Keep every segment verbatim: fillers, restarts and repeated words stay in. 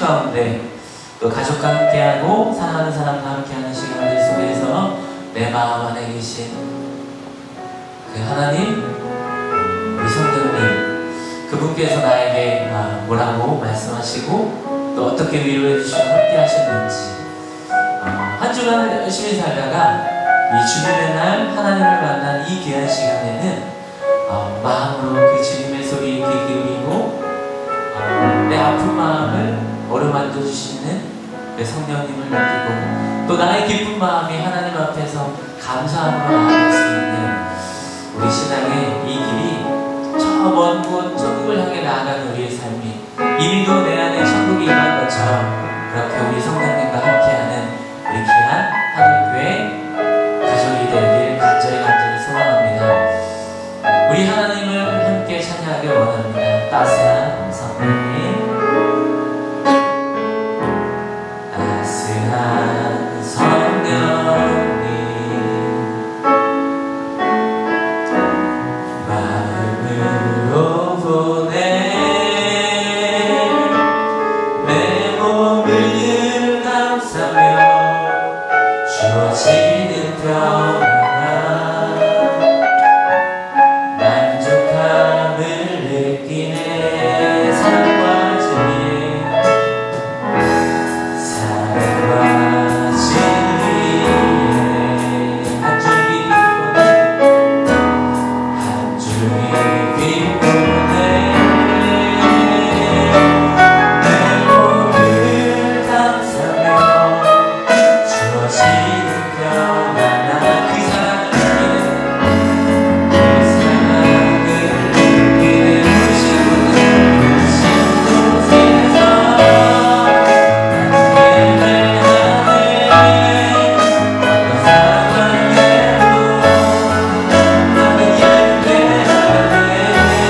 가운데 또 가족과 함께하고 사랑하는 사람과 함께하는 시간들 속에서 내 마음 안에 계신 그 하나님, 우리 성도님, 그분께서 나에게 뭐라고 말씀하시고 또 어떻게 위로해 주시고 함께 하셨는지, 어, 한 주간을 열심히 살다가 이 주님의 날 하나님을 만난 이 귀한 시간에는 어, 마음으로 그 주님의 소리 귀 기울이고 어, 내 아픈 마음을 어루만져 주시는 그 성령님을 느끼고 또 나의 기쁜 마음이 하나님 앞에서 감사함으로 나아갈 수 있는 우리 신앙의 이 길이 저 먼 곳 천국을 향해 나아가는 우리의 삶이 이미도 내 안에 천국이 임한 것처럼 그렇게 우리 성령님과 함께하는 우리 귀한 하늘교회 가족이 되길 간절히 간절히 소망합니다. 우리 하나님을 함께 찬양하길 원합니다. 따스한 성령님, 따스한 성령님, 마음으로 보내 내 몸을 감싸며 주어지는 평안함 만족함을 느끼네. 사랑과 진리에 사랑과 진리에 한 줄기 빛보네 한 줄기 빛보네 내 몸을 감싸며 주어지는 평안함 그 사랑을 느끼는 그 사랑을 느끼는 부신 곳에 부신 곳에서 나는 예배하네. 어떤 상황에도 나는 예배하네.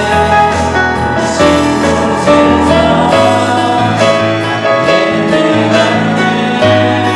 부신 곳에서 나는 예배하네.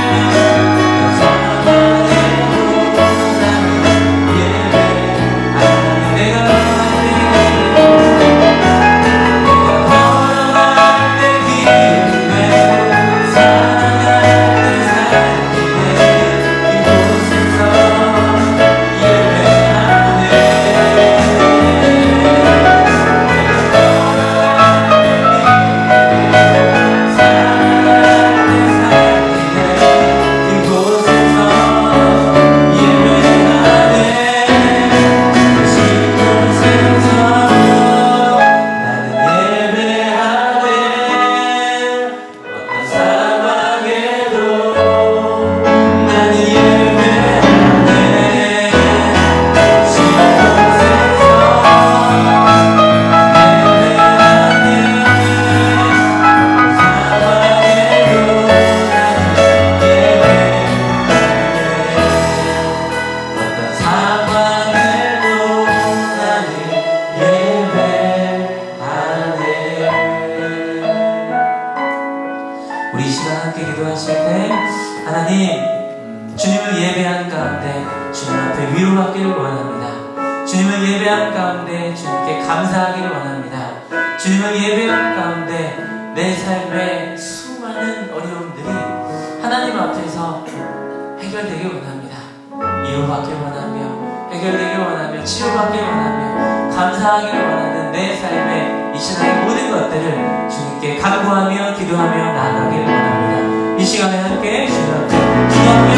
우리 이 시간 함께 기도하실 때 하나님, 주님을 예배한 가운데 주님 앞에 위로받기를 원합니다. 주님을 예배한 가운데 주님께 감사하기를 원합니다. 주님을 예배한 가운데 내 삶의 수많은 어려움들이 하나님 앞에서 해결되길 원합니다. 위로받기를 원하며 해결되길 원하며 치료받기를 원하며 감사하기를 원하는 내 삶의 이 신앙의 모든 것들을 주님께 간구하며 기도하며 나아가기를 원합니다. 이 시간에 함께 주님 앞에 기도하며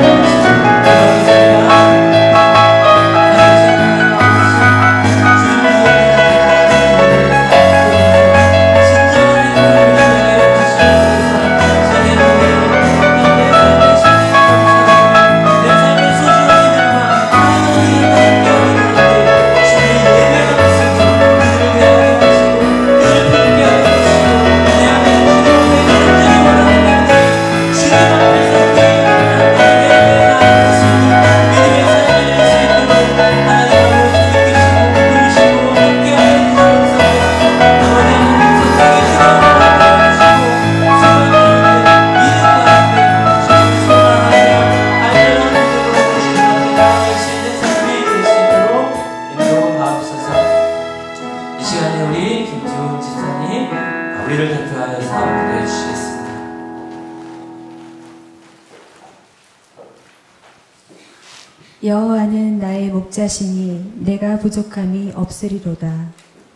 기도하겠습니다. Yeah. 여호와는 나의 목자시니 내가 부족함이 없으리로다.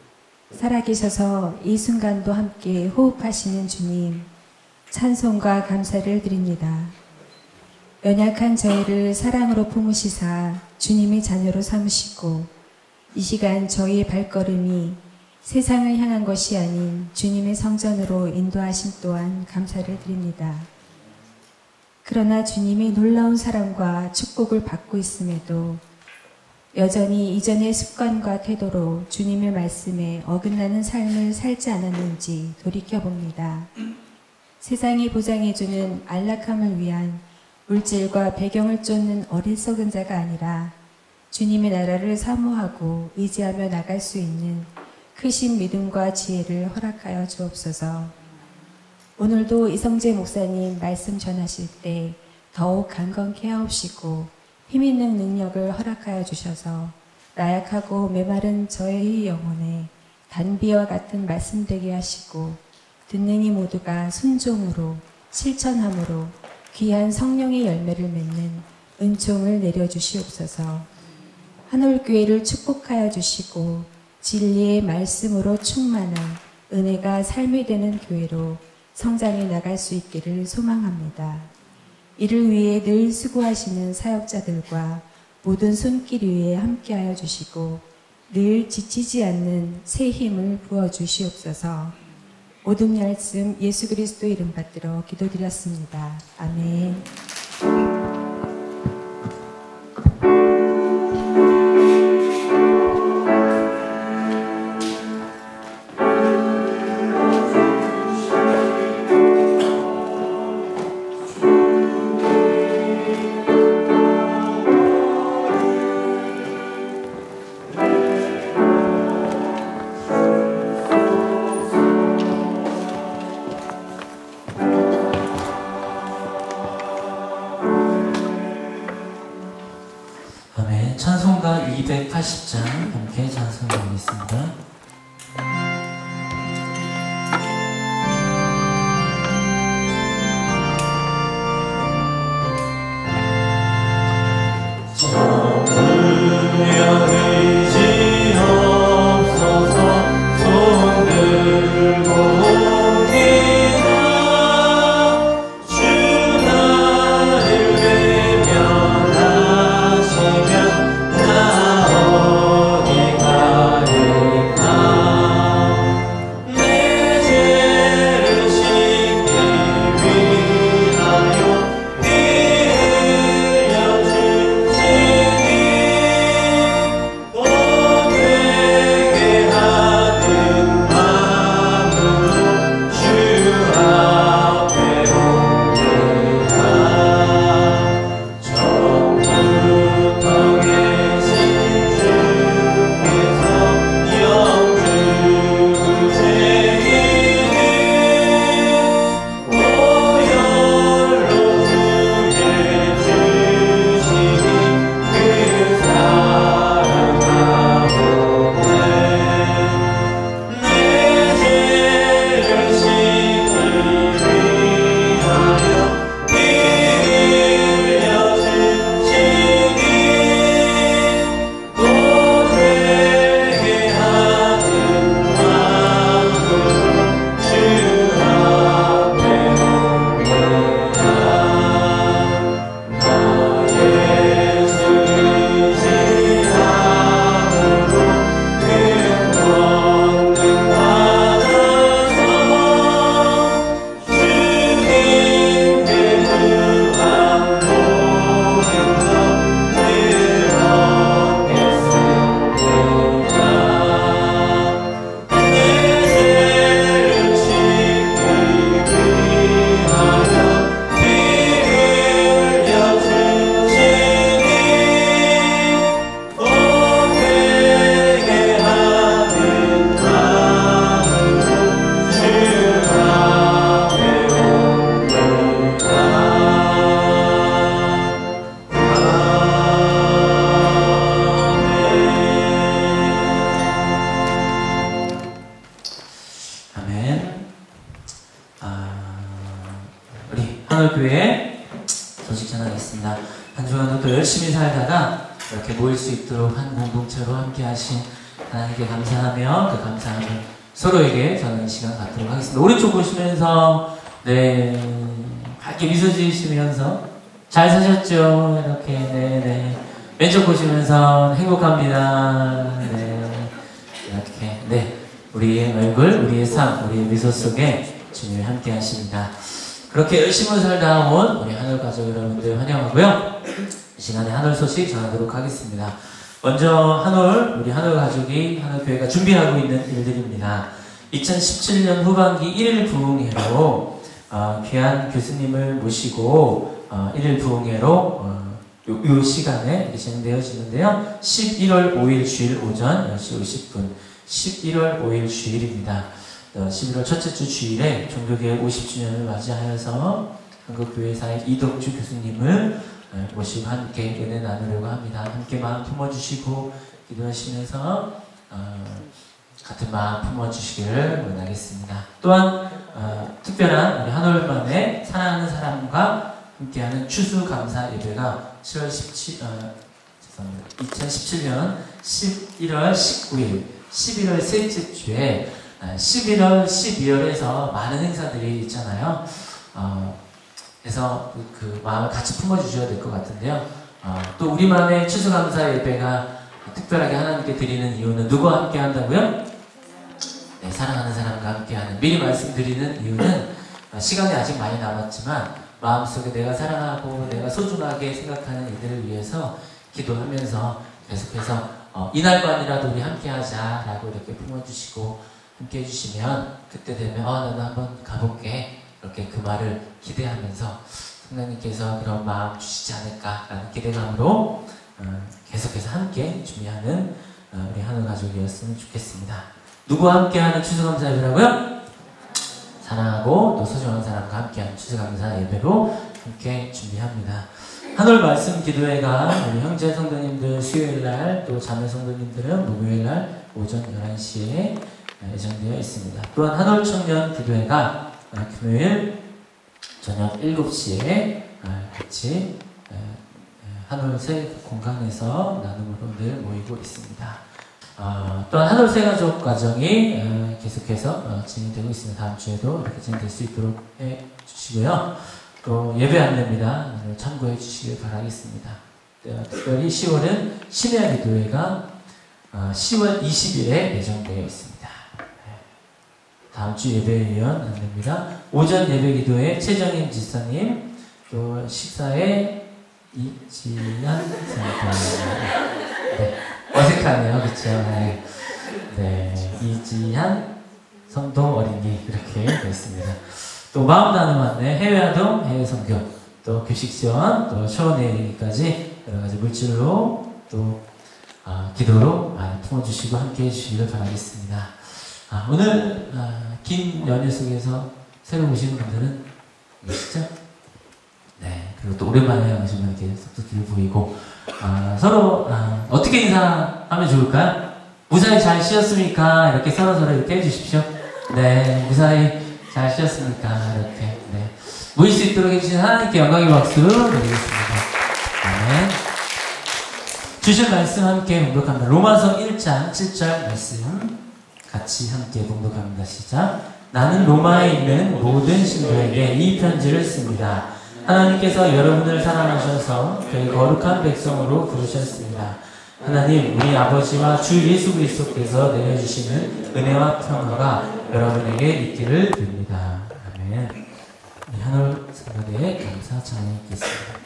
살아계셔서 이 순간도 함께 호흡하시는 주님, 찬송과 감사를 드립니다. 연약한 저희를 사랑으로 품으시사 주님의 자녀로 삼으시고 이 시간 저희의 발걸음이 세상을 향한 것이 아닌 주님의 성전으로 인도하심 또한 감사를 드립니다. 그러나 주님의 놀라운 사랑과 축복을 받고 있음에도 여전히 이전의 습관과 태도로 주님의 말씀에 어긋나는 삶을 살지 않았는지 돌이켜봅니다. 세상이 보장해주는 안락함을 위한 물질과 배경을 쫓는 어리석은 자가 아니라 주님의 나라를 사모하고 의지하며 나갈 수 있는 크신 믿음과 지혜를 허락하여 주옵소서. 오늘도 이성재 목사님 말씀 전하실 때 더욱 강건케 하옵시고 힘있는 능력을 허락하여 주셔서 나약하고 메마른 저의 영혼에 단비와 같은 말씀 되게 하시고 듣는 이 모두가 순종으로 실천함으로 귀한 성령의 열매를 맺는 은총을 내려주시옵소서. 한올교회를 축복하여 주시고 진리의 말씀으로 충만한 은혜가 삶이 되는 교회로 성장해 나갈 수 있기를 소망합니다. 이를 위해 늘 수고하시는 사역자들과 모든 손길 위에 함께하여 주시고 늘 지치지 않는 새 힘을 부어주시옵소서. 모든 말씀 예수 그리스도 이름 받들어 기도드렸습니다. 아멘. 찬송가 이백팔십 장 함께 찬송하겠습니다. 한올교회 소식 전하겠습니다. 한 주간도 또 열심히 살다가 이렇게 모일 수 있도록 한 공동체로 함께 하신 하나님께 감사하며 그 감사함을 서로에게 저는 이 시간 갖도록 하겠습니다. 오른쪽 보시면서 네 밝게 미소 지으시면서 잘 사셨죠? 이렇게 네네. 왼쪽 보시면서 행복합니다. 네 이렇게 네 우리의 얼굴, 우리의 삶, 우리의 미소 속에 주님이 함께 하십니다. 그렇게 열심히 살다 온 우리 하늘 가족 여러분들 환영하고요. 이 시간에 하늘 소식 전하도록 하겠습니다. 먼저 하늘, 우리 하늘 가족이 하늘 교회가 준비하고 있는 일들입니다. 이천십칠 년 후반기 일 일 부흥회로 어, 귀한 교수님을 모시고 어, 일 일 부흥회로 어, 요, 요 시간에 진행되어지는데요. 십일월 오일 주일 오전 열 시 오십 분 십일월 오일 주일입니다. 어, 십일월 첫째 주 주일에 종교개혁 오십 주년을 맞이하여서 한국교회사의 이덕주 교수님을 어, 모시고 함께 은혜 나누려고 합니다. 함께 마음 품어주시고 기도하시면서 어, 같은 마음 품어주시기를 원하겠습니다. 또한 어, 특별한 우리 한올만의 사랑하는 사람과 함께하는 추수감사 예배가 칠월 십칠, 어, 죄송합니다. 이천십칠 년 십일월 십구일 십일월 셋째 주에 십일월, 십이월에서 많은 행사들이 있잖아요. 어, 그래서 그, 그 마음을 같이 품어주셔야 될 것 같은데요. 어, 또 우리만의 추수감사 예배가 특별하게 하나님께 드리는 이유는 누구와 함께 한다고요? 네, 사랑하는 사람과 함께하는. 미리 말씀드리는 이유는 어, 시간이 아직 많이 남았지만 마음속에 내가 사랑하고 내가 소중하게 생각하는 이들을 위해서 기도하면서 계속해서 어, 이날만이라도 우리 함께하자 라고 이렇게 품어주시고 함께 해주시면 그때 되면 어 나도 한번 가볼게 이렇게 그 말을 기대하면서 성령님께서 그런 마음 주시지 않을까라는 기대감으로 어, 계속해서 함께 준비하는 어, 우리 하늘 가족이었으면 좋겠습니다. 누구와 함께하는 추수감사 예배라고요? 사랑하고 또 소중한 사람과 함께하는 추수감사 예배로 함께 준비합니다. 한올 말씀 기도회가 우리 형제 성도님들 수요일날 또 자매 성도님들은 목요일날 오전 열한 시에 예정되어 있습니다. 또한 한올 청년 기도회가 금요일 저녁 일곱 시에 같이 한올 새 공간에서 나눔으로 늘 모이고 있습니다. 어, 또한 한올 새가족 과정이 어, 계속해서 어, 진행되고 있습니다. 다음 주에도 이렇게 진행될 수 있도록 해주시고요. 또 예배 안내입니다. 참고해 주시길 바라겠습니다. 네, 특별히 시월은 심야 기도회가 어, 시월 이십일에 예정되어 있습니다. 네. 다음 주 예배위원 안내입니다. 오전 예배 기도회 최정임 지사님, 또 식사에 이지한 선생님. 네. 어색하네요, 그렇죠? 네. 네, 이지한 성도 어린이 이렇게 되어 있습니다. 또 마음 나눔 안내, 해외아동, 해외 선교, 또 교식 지원, 또 초원회의까지 여러 가지 물질로 또 아, 기도로 많이 품어주시고 함께 해주시기를 바라겠습니다. 아, 오늘 아, 긴 연휴 속에서 새로 오시는 분들은 계시죠? 네, 그리고 또 오랜만에 오시면 이렇게 속도들 보이고 아, 서로 아, 어떻게 인사하면 좋을까요? 무사히 잘 쉬었습니까? 이렇게 서로서로 이렇게 해주십시오. 네, 무사히 잘 쉬었습니까? 이렇게 네. 모일 수 있도록 해주신 하나님께 영광의 박수 드리겠습니다. 네. 주신 말씀 함께 봉독합니다. 로마서 일 장 칠 절 말씀 같이 함께 봉독합니다. 시작. 나는 로마에 있는 모든 신도에게 이 편지를 씁니다. 하나님께서 여러분을 사랑하셔서 그의 거룩한 백성으로 부르셨습니다. 하나님, 우리 아버지와 주 예수 그리스도께서 내려주시는 은혜와 평화가 여러분에게 있기를 빕니다. 아멘. 한올 성도의 감사 찬양하겠습니다.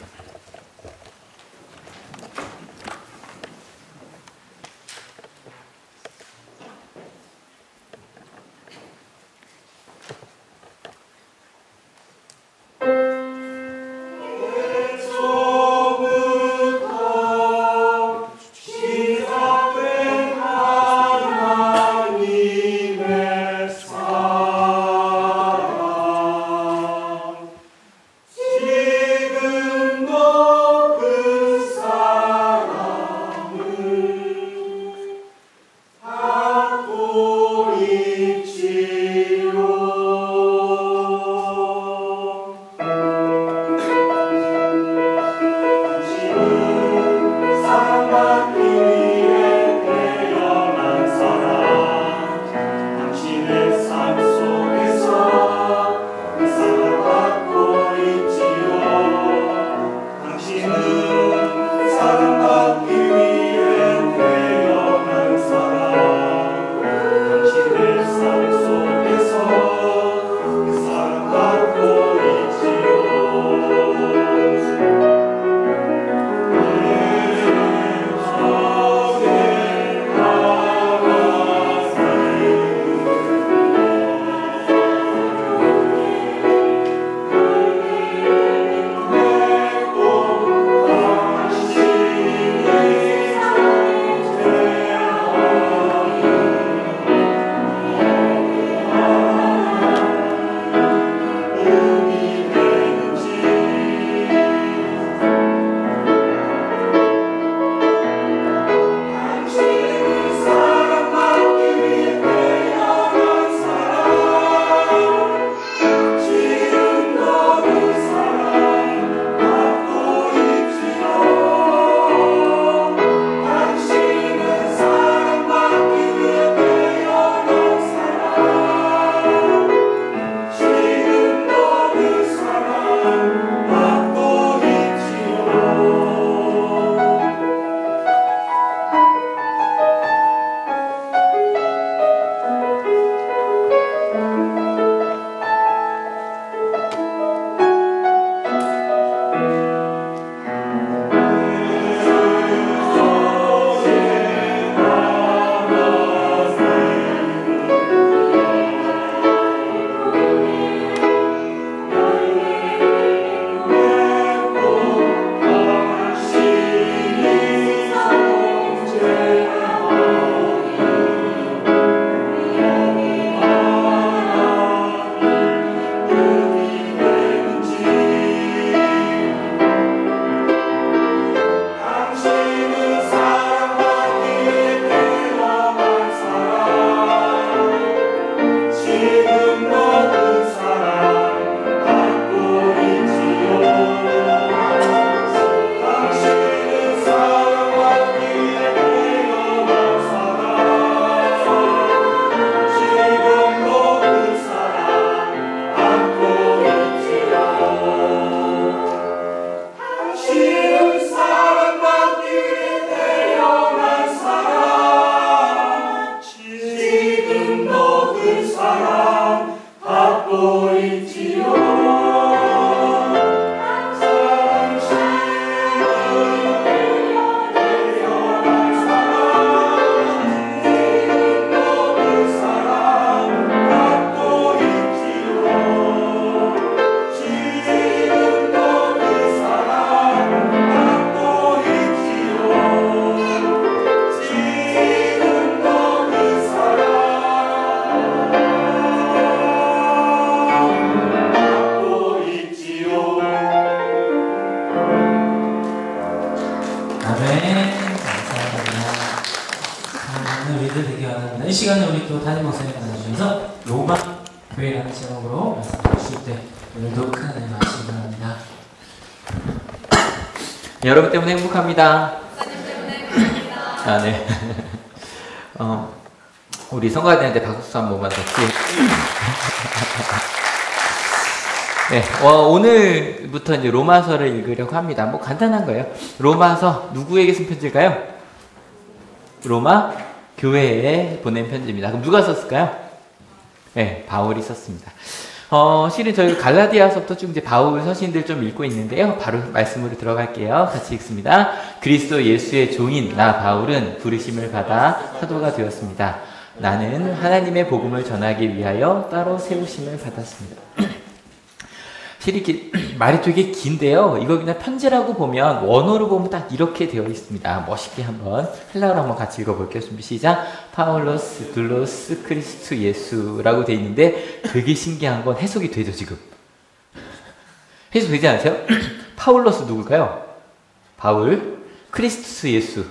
지금 네, 감사합니다. 자, 오늘 우리들 되게 원합니다. 이 시간에 우리 또 담임 목사님 나눠주셔서 로마 교회라는 제목으로 말씀해 주실 때 오늘도 큰 은혜 받으시기 바랍니다. 여러분 때문에 행복합니다. 아, 네. 어, 우리 성가대한테 박수 한 번만 더 치. 네, 어, 오늘부터 이제 로마서를 읽으려고 합니다. 뭐 간단한 거예요. 로마서 누구에게 쓴 편지일까요? 로마 교회에 보낸 편지입니다. 그럼 누가 썼을까요? 네, 바울이 썼습니다. 어, 실은 저희 갈라디아서부터 쭉 이제 바울 서신들 좀 읽고 있는데요. 바로 말씀으로 들어갈게요. 같이 읽습니다. 그리스도 예수의 종인 나 바울은 부르심을 받아 사도가 되었습니다. 나는 하나님의 복음을 전하기 위하여 따로 세우심을 받았습니다. 실이 말이 되게 긴데요. 이거 그냥 편지라고 보면 원어로 보면 딱 이렇게 되어 있습니다. 멋있게 한번 헬라어로 한번 같이 읽어볼게요. 준비 시작. 파울로스 둘로스 크리스투 예수라고 되어 있는데 되게 신기한 건 해석이 되죠 지금. 해석 되지 않으세요? 파울로스 누굴까요? 바울, 크리스투스 예수,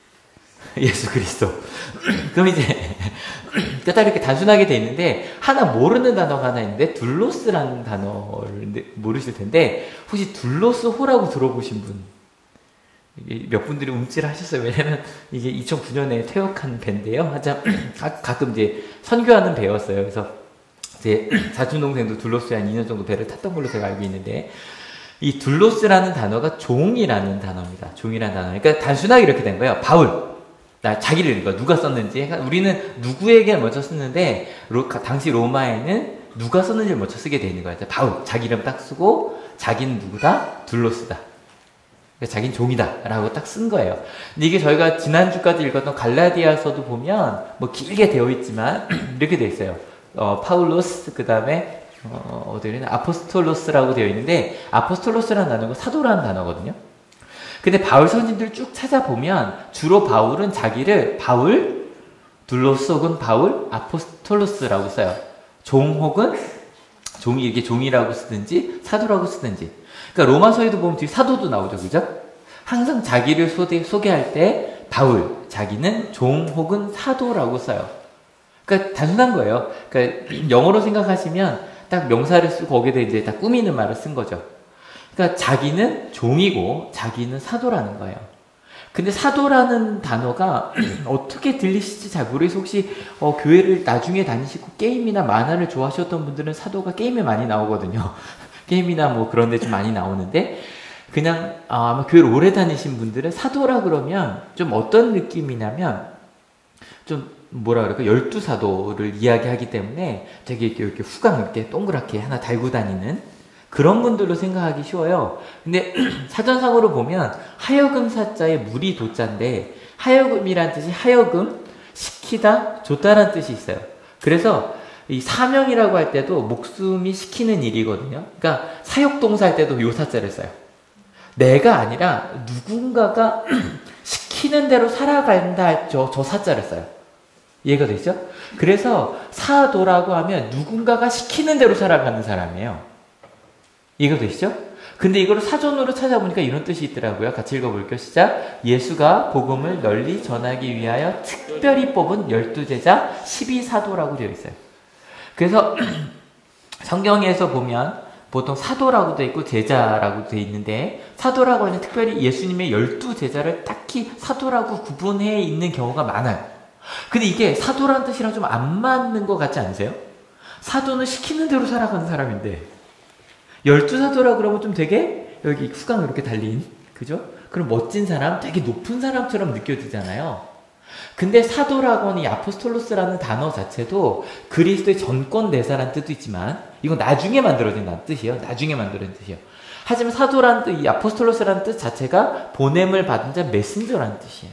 예수 그리스도. 그럼 이제 딱 이렇게 단순하게 돼 있는데 하나 모르는 단어가 하나 있는데 둘로스라는 단어를 모르실 텐데 혹시 둘로스호라고 들어보신 분? 이게 몇 분들이 움찔하셨어요. 왜냐면 이게 이천구 년에 퇴역한 배인데요. 한참 가끔 이제 선교하는 배였어요. 그래서 제 사촌 동생도 둘로스에 한 이 년 정도 배를 탔던 걸로 제가 알고 있는데 이 둘로스라는 단어가 종이라는 단어입니다. 종이라는 단어. 그러니까 단순하게 이렇게 된 거예요. 바울. 자기를 읽어. 누가 썼는지. 우리는 누구에게 먼저 썼는데 로, 당시 로마에는 누가 썼는지를 먼저 쓰게 돼 있는 거예요. 바울. 자기 이름 딱 쓰고 자기는 누구다? 둘로스다. 그러니까 자기는 종이다 라고 딱 쓴 거예요. 근데 이게 저희가 지난주까지 읽었던 갈라디아서도 보면 뭐 길게 되어 있지만 이렇게 되어 있어요. 어, 파울로스 그 다음에 어, 어디는 아포스톨로스라고 되어 있는데 아포스톨로스라는 단어가 사도라는 단어거든요. 근데 바울 서신들 쭉 찾아보면 주로 바울은 자기를 바울, 둘로스 혹은 바울, 아포스톨로스라고 써요. 종 혹은 종이 이게 종이라고 쓰든지 사도라고 쓰든지. 그러니까 로마서에도 보면 뒤에 사도도 나오죠, 그죠? 항상 자기를 소개, 소개할 때 바울, 자기는 종 혹은 사도라고 써요. 그러니까 단순한 거예요. 그러니까 영어로 생각하시면 딱 명사를 쓰고 거기다 이제 다 꾸미는 말을 쓴 거죠. 그러니까 자기는 종이고 자기는 사도라는 거예요. 근데 사도라는 단어가 어떻게 들리실지 잘 모르겠어요. 혹시 어, 교회를 나중에 다니시고 게임이나 만화를 좋아하셨던 분들은 사도가 게임에 많이 나오거든요. 게임이나 뭐 그런 데 좀 많이 나오는데 그냥 아, 아마 교회를 오래 다니신 분들은 사도라 그러면 좀 어떤 느낌이냐면 좀 뭐라 그럴까 열두 사도를 이야기하기 때문에 되게 이렇게, 이렇게 후광 이렇게 동그랗게 하나 달고 다니는 그런 분들로 생각하기 쉬워요. 근데 사전상으로 보면 하여금 사자에 물이 도자인데 하여금이란 뜻이 하여금, 시키다, 줬다라는 뜻이 있어요. 그래서 이 사명이라고 할 때도 목숨이 시키는 일이거든요. 그러니까 사역동사 할 때도 요 사자를 써요. 내가 아니라 누군가가 시키는 대로 살아간다 할 저, 저 사자를 써요. 이해가 되죠? 그래서 사도라고 하면 누군가가 시키는 대로 살아가는 사람이에요. 이해가 되시죠? 근데 이걸 사전으로 찾아보니까 이런 뜻이 있더라고요. 같이 읽어볼게요. 시작. 예수가 복음을 널리 전하기 위하여 특별히 뽑은 열두 제자 십이 사도라고 되어 있어요. 그래서 성경에서 보면 보통 사도라고 되어 있고 제자라고 되어 있는데 사도라고 하면 특별히 예수님의 열두 제자를 딱히 사도라고 구분해 있는 경우가 많아요. 근데 이게 사도라는 뜻이랑 좀 안 맞는 것 같지 않으세요? 사도는 시키는 대로 살아가는 사람인데 열두 사도라 그러면 좀 되게 여기 후광 이렇게 달린 그죠? 그럼 멋진 사람, 되게 높은 사람처럼 느껴지잖아요. 근데 사도라고 하는 이 아포스톨로스라는 단어 자체도 그리스도의 전권대사라는 뜻도 있지만 이건 나중에 만들어진다는 뜻이에요. 나중에 만들어진 뜻이에요. 하지만 사도라는 뜻, 이 아포스톨로스라는 뜻 자체가 보냄을 받은 자 메신저라는 뜻이에요.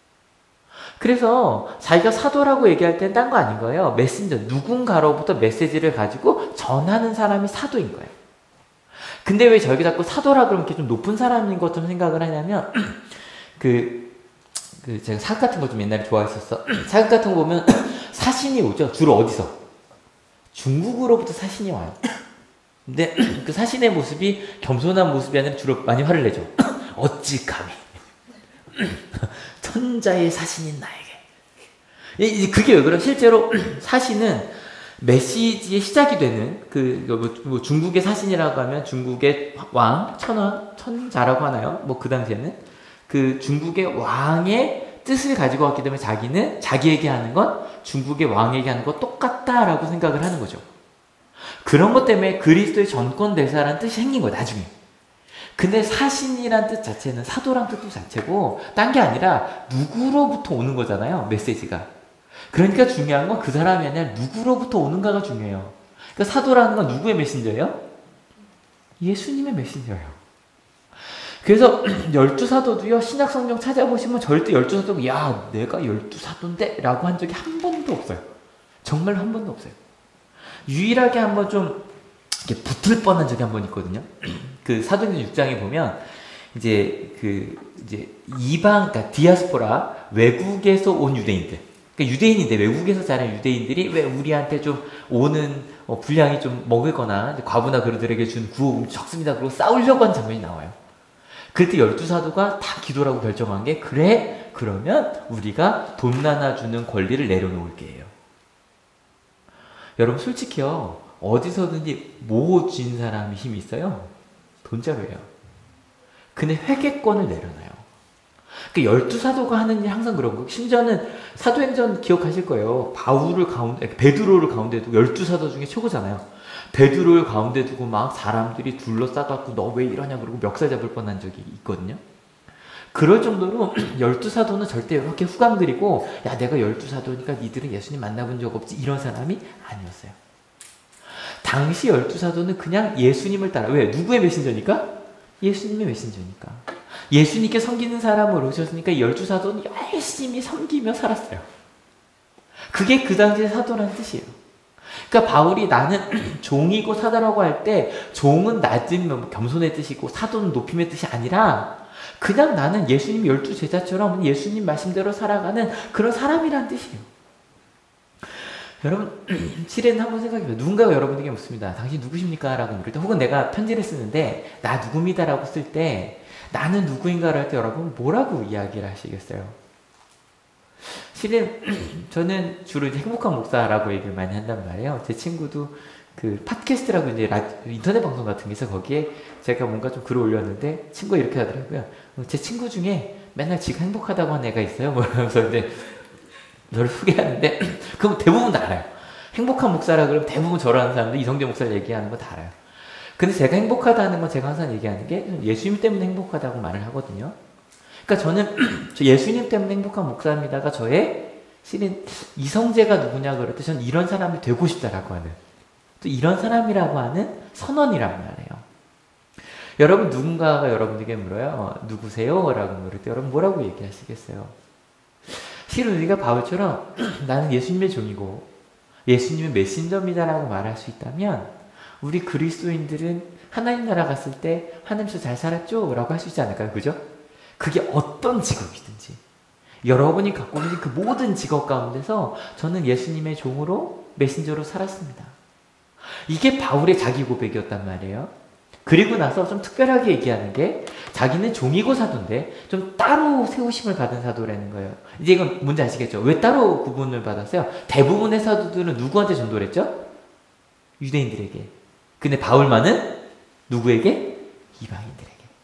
그래서 자기가 사도라고 얘기할 땐 딴 거 아닌 거예요. 메신저, 누군가로부터 메시지를 가지고 전하는 사람이 사도인 거예요. 근데 왜 저희가 자꾸 사도라 그러면 이렇게 좀 높은 사람인 것처럼 생각을 하냐면, 그, 그, 제가 사극 같은 거 좀 옛날에 좋아했었어. 사극 같은 거 보면 사신이 오죠. 주로 어디서? 중국으로부터 사신이 와요. 근데 그 사신의 모습이 겸손한 모습이 아니라 주로 많이 화를 내죠. 어찌 감히. 천자의 사신인 나에게. 그게 왜 그래요? 실제로 사신은 메시지의 시작이 되는 그 뭐 중국의 사신이라고 하면 중국의 왕, 천왕, 천자라고 하나요? 뭐 그 당시에는 그 중국의 왕의 뜻을 가지고 왔기 때문에 자기는 자기에게 하는 건 중국의 왕에게 하는 거 똑같다라고 생각을 하는 거죠. 그런 것 때문에 그리스도의 전권 대사라는 뜻이 생긴 거예요, 나중에. 근데 사신이란 뜻 자체는 사도란 뜻도 자체고 딴 게 아니라 누구로부터 오는 거잖아요, 메시지가. 그러니까 중요한 건 그 사람이 아니라 누구로부터 오는가가 중요해요. 그러니까 사도라는 건 누구의 메신저예요? 예수님의 메신저예요. 그래서 열두 사도도요, 신약 성경 찾아보시면 절대 열두 사도가 야 내가 열두 사도인데 라고 한 적이 한 번도 없어요. 정말로 한 번도 없어요. 유일하게 한번 좀 이렇게 붙을 뻔한 적이 한 번 있거든요. 그 사도행전 육 장에 보면 이제 그 이제 이방, 그러니까 디아스포라, 외국에서 온 유대인들, 그러니까 유대인인데 외국에서 자란 유대인들이 왜 우리한테 좀 오는 어, 분량이 좀 먹을거나 과부나 그들에게 준 구호금이 적습니다. 그리고 싸우려고 하는 장면이 나와요. 그때 열두 사도가 다 기도라고 결정한 게 그래 그러면 우리가 돈 나눠주는 권리를 내려놓을게요. 여러분 솔직히요, 어디서든지 뭐 쥔 사람이 힘이 있어요? 돈자루예요. 근데 회계권을 내려놔요. 그러니까 열두 사도가 하는 일 항상 그런 거예요. 심지어는 사도행전 기억하실 거예요. 바울을 가운데, 베드로를 가운데 두고, 열두 사도 중에 최고잖아요. 베드로를 가운데 두고 막 사람들이 둘러싸갖고 너 왜 이러냐 그러고 멱살 잡을 뻔한 적이 있거든요. 그럴 정도로 열두 사도는 절대 이렇게 후감들이고 야 내가 열두 사도니까 니들은 예수님 만나본 적 없지 이런 사람이 아니었어요. 당시 열두 사도는 그냥 예수님을 따라, 왜? 누구의 메신저니까? 예수님의 메신저니까. 예수님께 섬기는 사람으로 오셨으니까 열두 사도는 열심히 섬기며 살았어요. 그게 그 당시의 사도라는 뜻이에요. 그러니까 바울이 나는 종이고 사도라고 할 때 종은 낮은 겸손의 뜻이고 사도는 높임의 뜻이 아니라 그냥 나는 예수님 열두 제자처럼 예수님 말씀대로 살아가는 그런 사람이란 뜻이에요. 여러분 실은 한번 생각해봐요. 누군가가 여러분에게 묻습니다. 당신 누구십니까? 라고 물을 때, 혹은 내가 편지를 쓰는데 나 누굽니다 라고 쓸 때 나는 누구인가를 할 때 여러분 뭐라고 이야기를 하시겠어요? 실은 저는 주로 이제 행복한 목사라고 얘기를 많이 한단 말이에요. 제 친구도 그 팟캐스트라고 이제 라, 인터넷 방송 같은 게 있어. 거기에 제가 뭔가 좀 글을 올렸는데 친구가 이렇게 하더라고요. 제 친구 중에 맨날 지가 행복하다고 하는 애가 있어요. 뭐 이러면서 이제 저를 소개하는데 그럼 대부분 다 알아요. 행복한 목사라 그러면 대부분 저를 아는 사람들 이성재 목사를 얘기하는 거 다 알아요. 근데 제가 행복하다는 건 제가 항상 얘기하는 게 예수님 때문에 행복하다고 말을 하거든요. 그러니까 저는 저 예수님 때문에 행복한 목사입니다가 저의 실은 이성재가 누구냐 그럴 때 저는 이런 사람이 되고 싶다라고 하는, 또 이런 사람이라고 하는 선언이란 말이에요. 여러분 누군가가 여러분에게 물어요. 어, 누구세요? 라고 물을 때 여러분 뭐라고 얘기하시겠어요? 실은 우리가 바울처럼 나는 예수님의 종이고 예수님의 메신저입니다라고 말할 수 있다면 우리 그리스도인들은 하나님 나라 갔을 때 하나님께서 잘 살았죠? 라고 할 수 있지 않을까요? 그죠? 그게 어떤 직업이든지 여러분이 갖고 계신 그 모든 직업 가운데서 저는 예수님의 종으로 메신저로 살았습니다. 이게 바울의 자기 고백이었단 말이에요. 그리고 나서 좀 특별하게 얘기하는 게 자기는 종이고 사도인데 좀 따로 세우심을 받은 사도라는 거예요. 이제 이건 뭔지 아시겠죠? 왜 따로 구분을 받았어요? 대부분의 사도들은 누구한테 전도를 했죠? 유대인들에게. 근데 바울만은 누구에게? 이방인들에게.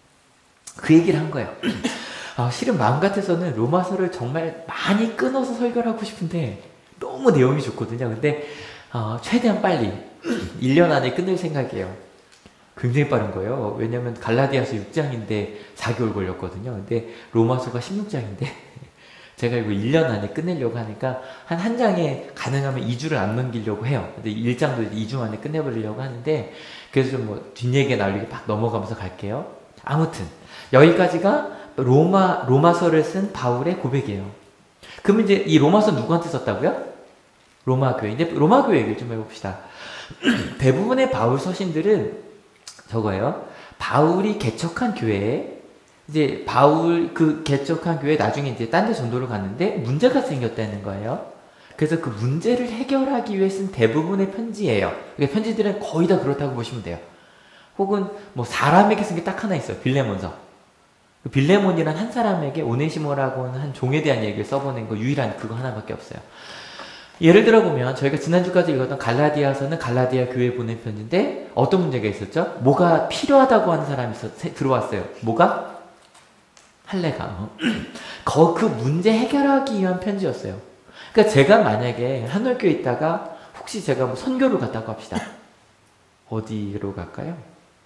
그 얘기를 한 거예요. 아, 실은 마음 같아서는 로마서를 정말 많이 끊어서 설교를 하고 싶은데 너무 내용이 좋거든요. 근데 어, 최대한 빨리 일 년 안에 끝낼 생각이에요. 굉장히 빠른 거예요. 왜냐면 갈라디아서 육 장인데 사 개월 걸렸거든요. 근데 로마서가 십육 장인데 제가 이거 일 년 안에 끝내려고 하니까 한 한 장에 가능하면 이 주를 안 넘기려고 해요. 근데 일 장도 이 주 안에 끝내버리려고 하는데 그래서 좀 뭐 뒷얘기 나올리게 막 넘어가면서 갈게요. 아무튼 여기까지가 로마, 로마서를 쓴 바울의 고백이에요. 그러면 이제 이 로마서 누구한테 썼다고요? 로마 교회. 이제 로마 교회 얘기를 좀 해봅시다. 대부분의 바울 서신들은 저거예요. 바울이 개척한 교회에 이제 바울 그 개척한 교회 나중에 이제 딴 데 전도를 갔는데 문제가 생겼다는 거예요. 그래서 그 문제를 해결하기 위해 쓴 대부분의 편지예요. 그러니까 편지들은 거의 다 그렇다고 보시면 돼요. 혹은 뭐 사람에게 쓴 게 딱 하나 있어요. 빌레몬서. 빌레몬이란 한 사람에게 오네시모라고 하는 한 종에 대한 얘기를 써보낸 거 유일한 그거 하나밖에 없어요. 예를 들어 보면 저희가 지난주까지 읽었던 갈라디아서는 갈라디아 교회에 보낸 편지인데 어떤 문제가 있었죠? 뭐가 필요하다고 하는 사람이 있어, 들어왔어요. 뭐가? 할례가. 거, 그 문제 해결하기 위한 편지였어요. 그러니까 제가 만약에 한올교에 있다가 혹시 제가 뭐 선교를 갔다고 합시다. 어디로 갈까요?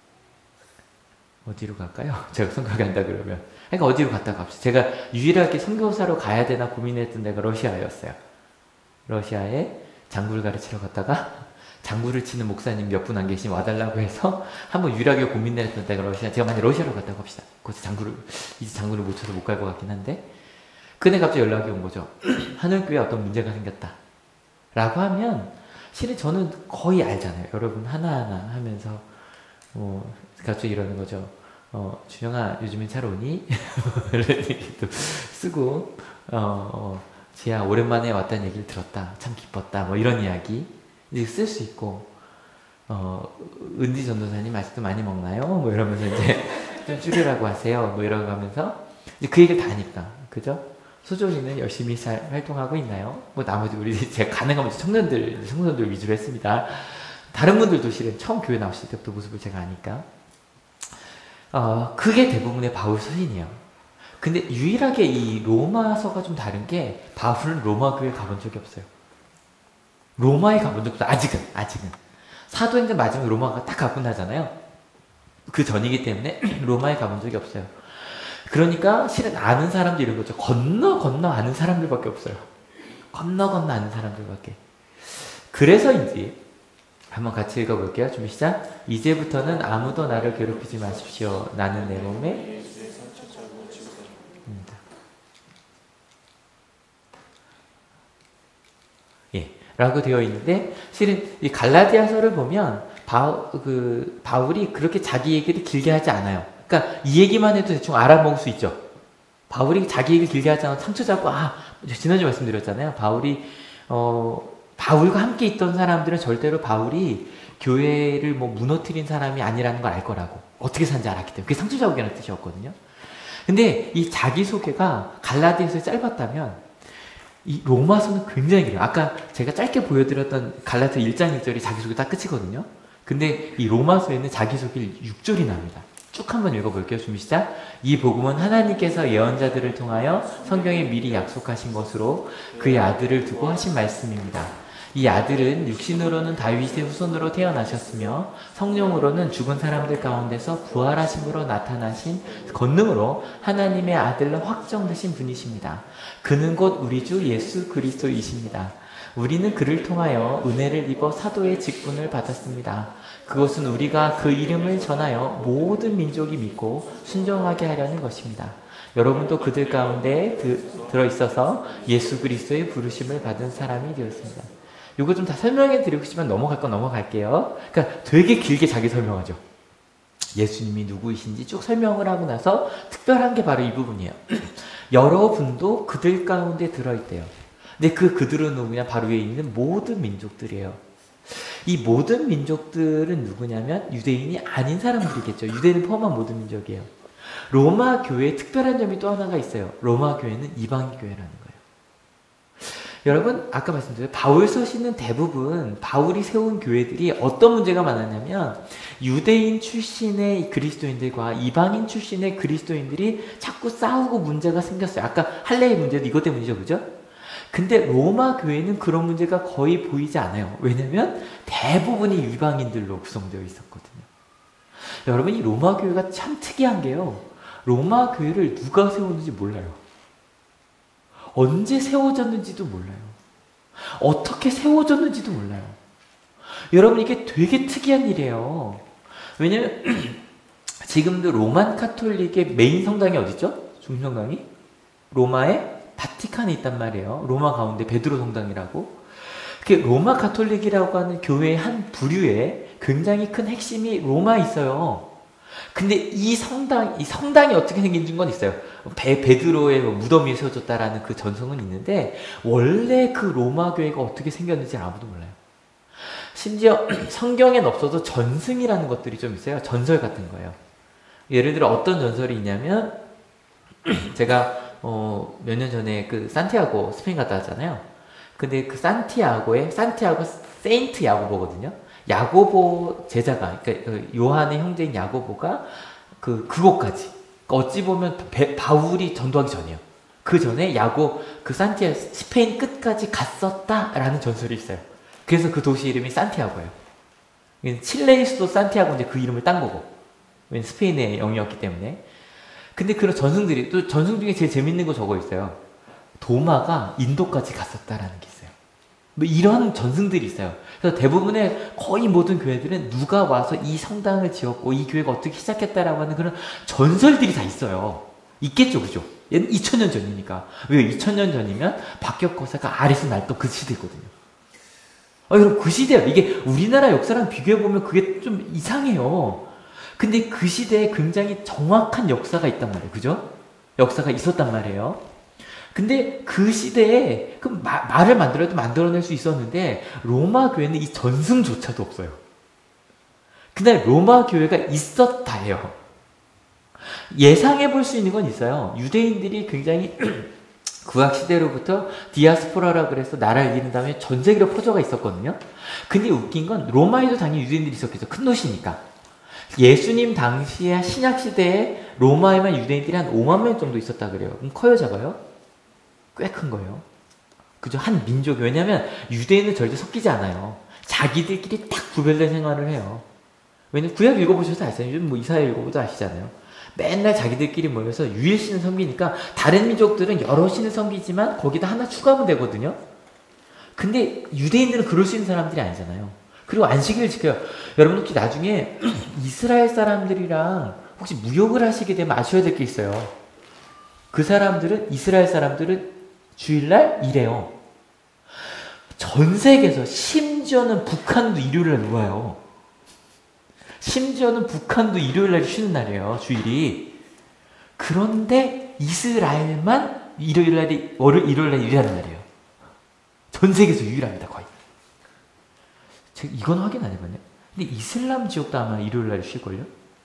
어디로 갈까요? 제가 선교 간다 그러면. 그러니까 어디로 갔다고 합시다. 제가 유일하게 선교사로 가야 되나 고민했던 데가 러시아였어요. 러시아에 장구를 가르치러 갔다가 장구를 치는 목사님 몇 분 안 계시면 와달라고 해서 한번 유일하게 고민을 했던 데가 러시아. 제가 만약 러시아로 갔다고 합시다. 거기서 장구를, 이제 장구를 못 쳐서 못 갈 것 같긴 한데 그때 갑자기 연락이 온 거죠. 하늘교회에 어떤 문제가 생겼다 라고 하면 실은 저는 거의 알잖아요. 여러분 하나하나 하면서 뭐 갑자기 이러는 거죠. 어, 준영아 요즘엔 잘 오니? 이런 얘기도 쓰고 어, 어 지야 오랜만에 왔다는 얘기를 들었다. 참 기뻤다. 뭐 이런 이야기 이제 쓸 수 있고 어, 은지 전도사님 아직도 많이 먹나요? 뭐 이러면서 이제 좀 줄이라고 하세요. 뭐 이러고 하면서 이제 그 얘기를 다 하니까 그죠? 소정이는 열심히 잘 활동하고 있나요? 뭐 나머지 우리 제가 가능하면 청년들 청년들 위주로 했습니다. 다른 분들도 실은 처음 교회 나오실 때부터 모습을 제가 아니까 어, 그게 대부분의 바울 서신이에요. 근데 유일하게 이 로마서가 좀 다른 게 바울은 로마 교회에 가본 적이 없어요. 로마에 가본 적도 아직은 아직은 사도행전 마지막에 로마가 딱 가고 나잖아요. 그 전이기 때문에 로마에 가본 적이 없어요. 그러니까 실은 아는 사람들 이런 거죠. 건너 건너 아는 사람들밖에 없어요. 건너 건너 아는 사람들밖에. 그래서인지 한번 같이 읽어볼게요. 준비 시작. 이제부터는 아무도 나를 괴롭히지 마십시오. 나는 내 몸에 예, 라고 되어 있는데 실은 이 갈라디아서를 보면 바, 그, 바울이 그렇게 자기 얘기를 길게 하지 않아요. 그러니까 이 얘기만 해도 대충 알아먹을 수 있죠. 바울이 자기 얘기를 길게 하지 않아도 상처 잡고 아 지난주 말씀드렸잖아요. 바울이 어, 바울과 함께 있던 사람들은 절대로 바울이 교회를 뭐 무너뜨린 사람이 아니라는 걸 알 거라고 어떻게 산지 알았기 때문에 그게 상처 잡으라는 뜻이었거든요. 근데 이 자기소개가 갈라디아서에 짧았다면 이 로마서는 굉장히 길어요. 아까 제가 짧게 보여드렸던 갈라디아 일 장 일 절이 자기소개 딱 끝이거든요. 근데 이 로마서에는 자기소개를 육 절이나 합니다. 쭉 한번 읽어볼게요. 준비 시작. 이 복음은 하나님께서 예언자들을 통하여 성경에 미리 약속하신 것으로 그의 아들을 두고 하신 말씀입니다. 이 아들은 육신으로는 다윗의 후손으로 태어나셨으며 성령으로는 죽은 사람들 가운데서 부활하심으로 나타나신 권능으로 하나님의 아들로 확정되신 분이십니다. 그는 곧 우리 주 예수 그리스도이십니다. 우리는 그를 통하여 은혜를 입어 사도의 직분을 받았습니다. 그것은 우리가 그 이름을 전하여 모든 민족이 믿고 순종하게 하려는 것입니다. 여러분도 그들 가운데 드, 들어있어서 예수 그리스도의 부르심을 받은 사람이 되었습니다. 이거 좀 다 설명해 드리고 싶지만 넘어갈 건 넘어갈게요. 그러니까 되게 길게 자기 설명하죠. 예수님이 누구이신지 쭉 설명을 하고 나서 특별한 게 바로 이 부분이에요. 여러분도 그들 가운데 들어있대요. 근데 그 그들은 누구냐? 바로 위에 있는 모든 민족들이에요. 이 모든 민족들은 누구냐면 유대인이 아닌 사람들이겠죠. 유대인을 포함한 모든 민족이에요. 로마 교회에 특별한 점이 또 하나가 있어요. 로마 교회는 이방인 교회라는 거예요. 여러분 아까 말씀드렸죠. 바울 서신은 대부분 바울이 세운 교회들이 어떤 문제가 많았냐면 유대인 출신의 그리스도인들과 이방인 출신의 그리스도인들이 자꾸 싸우고 문제가 생겼어요. 아까 할례의 문제도 이것 때문이죠. 그죠? 근데 로마 교회는 그런 문제가 거의 보이지 않아요. 왜냐면 대부분이 이방인들로 구성되어 있었거든요. 여러분 이 로마 교회가 참 특이한 게요. 로마 교회를 누가 세웠는지 몰라요. 언제 세워졌는지도 몰라요. 어떻게 세워졌는지도 몰라요. 여러분 이게 되게 특이한 일이에요. 왜냐면 지금도 로만 카톨릭의 메인 성당이 어디죠? 중성당이? 로마의 바티칸에 있단 말이에요. 로마 가운데 베드로 성당이라고. 그 로마 카톨릭이라고 하는 교회의 한 부류에 굉장히 큰 핵심이 로마에 있어요. 근데 이 성당, 이 성당이 어떻게 생긴 건 있어요. 베, 베드로의 무덤이 세워졌다라는 그 전성은 있는데 원래 그 로마 교회가 어떻게 생겼는지 아무도 몰라요. 심지어 성경엔 없어도 전승이라는 것들이 좀 있어요. 전설 같은 거예요. 예를 들어 어떤 전설이 있냐면 제가 어, 몇 년 전에 그 산티아고 스페인 갔다 왔잖아요. 근데 그 산티아고에 산티아고 세인트 야고보거든요. 야고보 제자가, 그러니까 요한의 형제인 야고보가 그 그곳까지, 그러니까 어찌 보면 배, 바울이 전도하기 전이에요. 그 전에 야고 그 산티아 스페인 끝까지 갔었다라는 전설이 있어요. 그래서 그 도시 이름이 산티아고예요. 칠레의 수도 산티아고인데 그 이름을 딴 거고, 왜냐면 스페인의 영이었기 때문에. 근데 그런 전승들이, 또 전승 중에 제일 재밌는 거 적어 있어요. 도마가 인도까지 갔었다라는 게 있어요. 뭐 이런 전승들이 있어요. 그래서 대부분의 거의 모든 교회들은 누가 와서 이 성당을 지었고 이 교회가 어떻게 시작했다라고 하는 그런 전설들이 다 있어요. 있겠죠, 그죠? 얘는 이천 년 전이니까. 왜 이천 년 전이면 박격거사가 아래서 날던 그 시대거든요. 아, 여러분, 그 시대요. 이게 우리나라 역사랑 비교해보면 그게 좀 이상해요. 근데 그 시대에 굉장히 정확한 역사가 있단 말이에요. 그죠? 역사가 있었단 말이에요. 근데 그 시대에 그 마, 말을 만들어도 만들어낼 수 있었는데 로마 교회는 이 전승조차도 없어요. 근데 로마 교회가 있었다 해요. 예상해 볼 수 있는 건 있어요. 유대인들이 굉장히 구약시대로부터 디아스포라라 그래서 나라를 이룬 다음에 전 세계로 퍼져가 있었거든요. 근데 웃긴 건 로마에도 당연히 유대인들이 있었겠죠. 큰 도시니까. 예수님 당시에 신약시대에 로마에만 유대인들이 한 오만 명 정도 있었다 그래요. 그럼 커요, 작아요? 꽤 큰 거예요. 그죠? 한 민족. 왜냐면 유대인은 절대 섞이지 않아요. 자기들끼리 딱 구별된 생활을 해요. 왜냐면 구약 읽어보셔서 아시잖아요. 요즘 뭐 이사야 읽어보도 아시잖아요. 맨날 자기들끼리 모여서 유일신을 섬기니까 다른 민족들은 여러 신을 섬기지만 거기다 하나 추가하면 되거든요. 근데 유대인들은 그럴 수 있는 사람들이 아니잖아요. 그리고 안식일을 지켜요. 여러분 혹시 나중에 이스라엘 사람들이랑 혹시 무역을 하시게 되면 아셔야 될 게 있어요. 그 사람들은, 이스라엘 사람들은 주일날 일해요. 전 세계에서, 심지어는 북한도 일요일날 놀아요. 심지어는 북한도 일요일날 쉬는 날이에요. 주일이. 그런데 이스라엘만 일요일날이, 월요일, 일요일날 일하는 날이에요. 전 세계에서 유일합니다. 거의. 제가 이건 확인 안 해봤네요. 근데 이슬람 지역도 아마 일요일날 쉴걸요?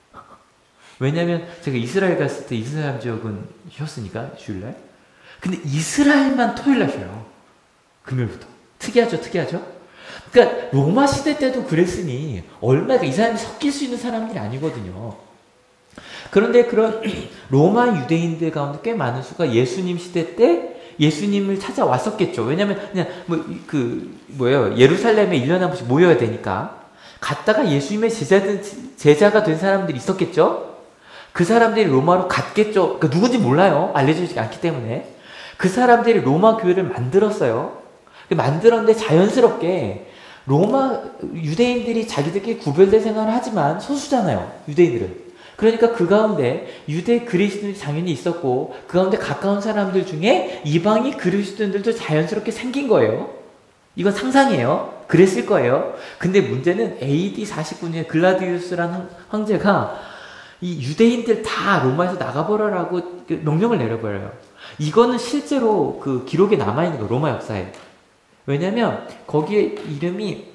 왜냐면 제가 이스라엘 갔을 때 이슬람 지역은 쉬었으니까 주일날. 근데 이스라엘만 토요일날 쉬어요. 금요일부터. 특이하죠, 특이하죠? 그러니까 로마 시대 때도 그랬으니 얼마나 이 사람이 섞일 수 있는 사람들이 아니거든요. 그런데 그런 로마 유대인들 가운데 꽤 많은 수가 예수님 시대 때 예수님을 찾아왔었겠죠. 왜냐면 그냥 뭐 그 뭐예요, 예루살렘에 일 년에 한 번씩 모여야 되니까 갔다가 예수님의 제자든 제자가 된 사람들이 있었겠죠. 그 사람들이 로마로 갔겠죠. 그러니까 누군지 몰라요. 알려지지 않기 때문에. 그 사람들이 로마 교회를 만들었어요. 만들었는데 자연스럽게 로마 유대인들이 자기들끼리 구별된 생활을 하지만 소수잖아요. 유대인들은. 그러니까 그 가운데 유대 그리스도인이 당연히 있었고 그 가운데 가까운 사람들 중에 이방인 그리스도인들도 자연스럽게 생긴 거예요. 이건 상상이에요. 그랬을 거예요. 근데 문제는 에이디 사십구 년에 글라디우스라는 황제가 이 유대인들 다 로마에서 나가버려라고 명령을 내려버려요. 이거는 실제로 그 기록에 남아있는 거예요. 로마 역사에. 왜냐면 거기에 이름이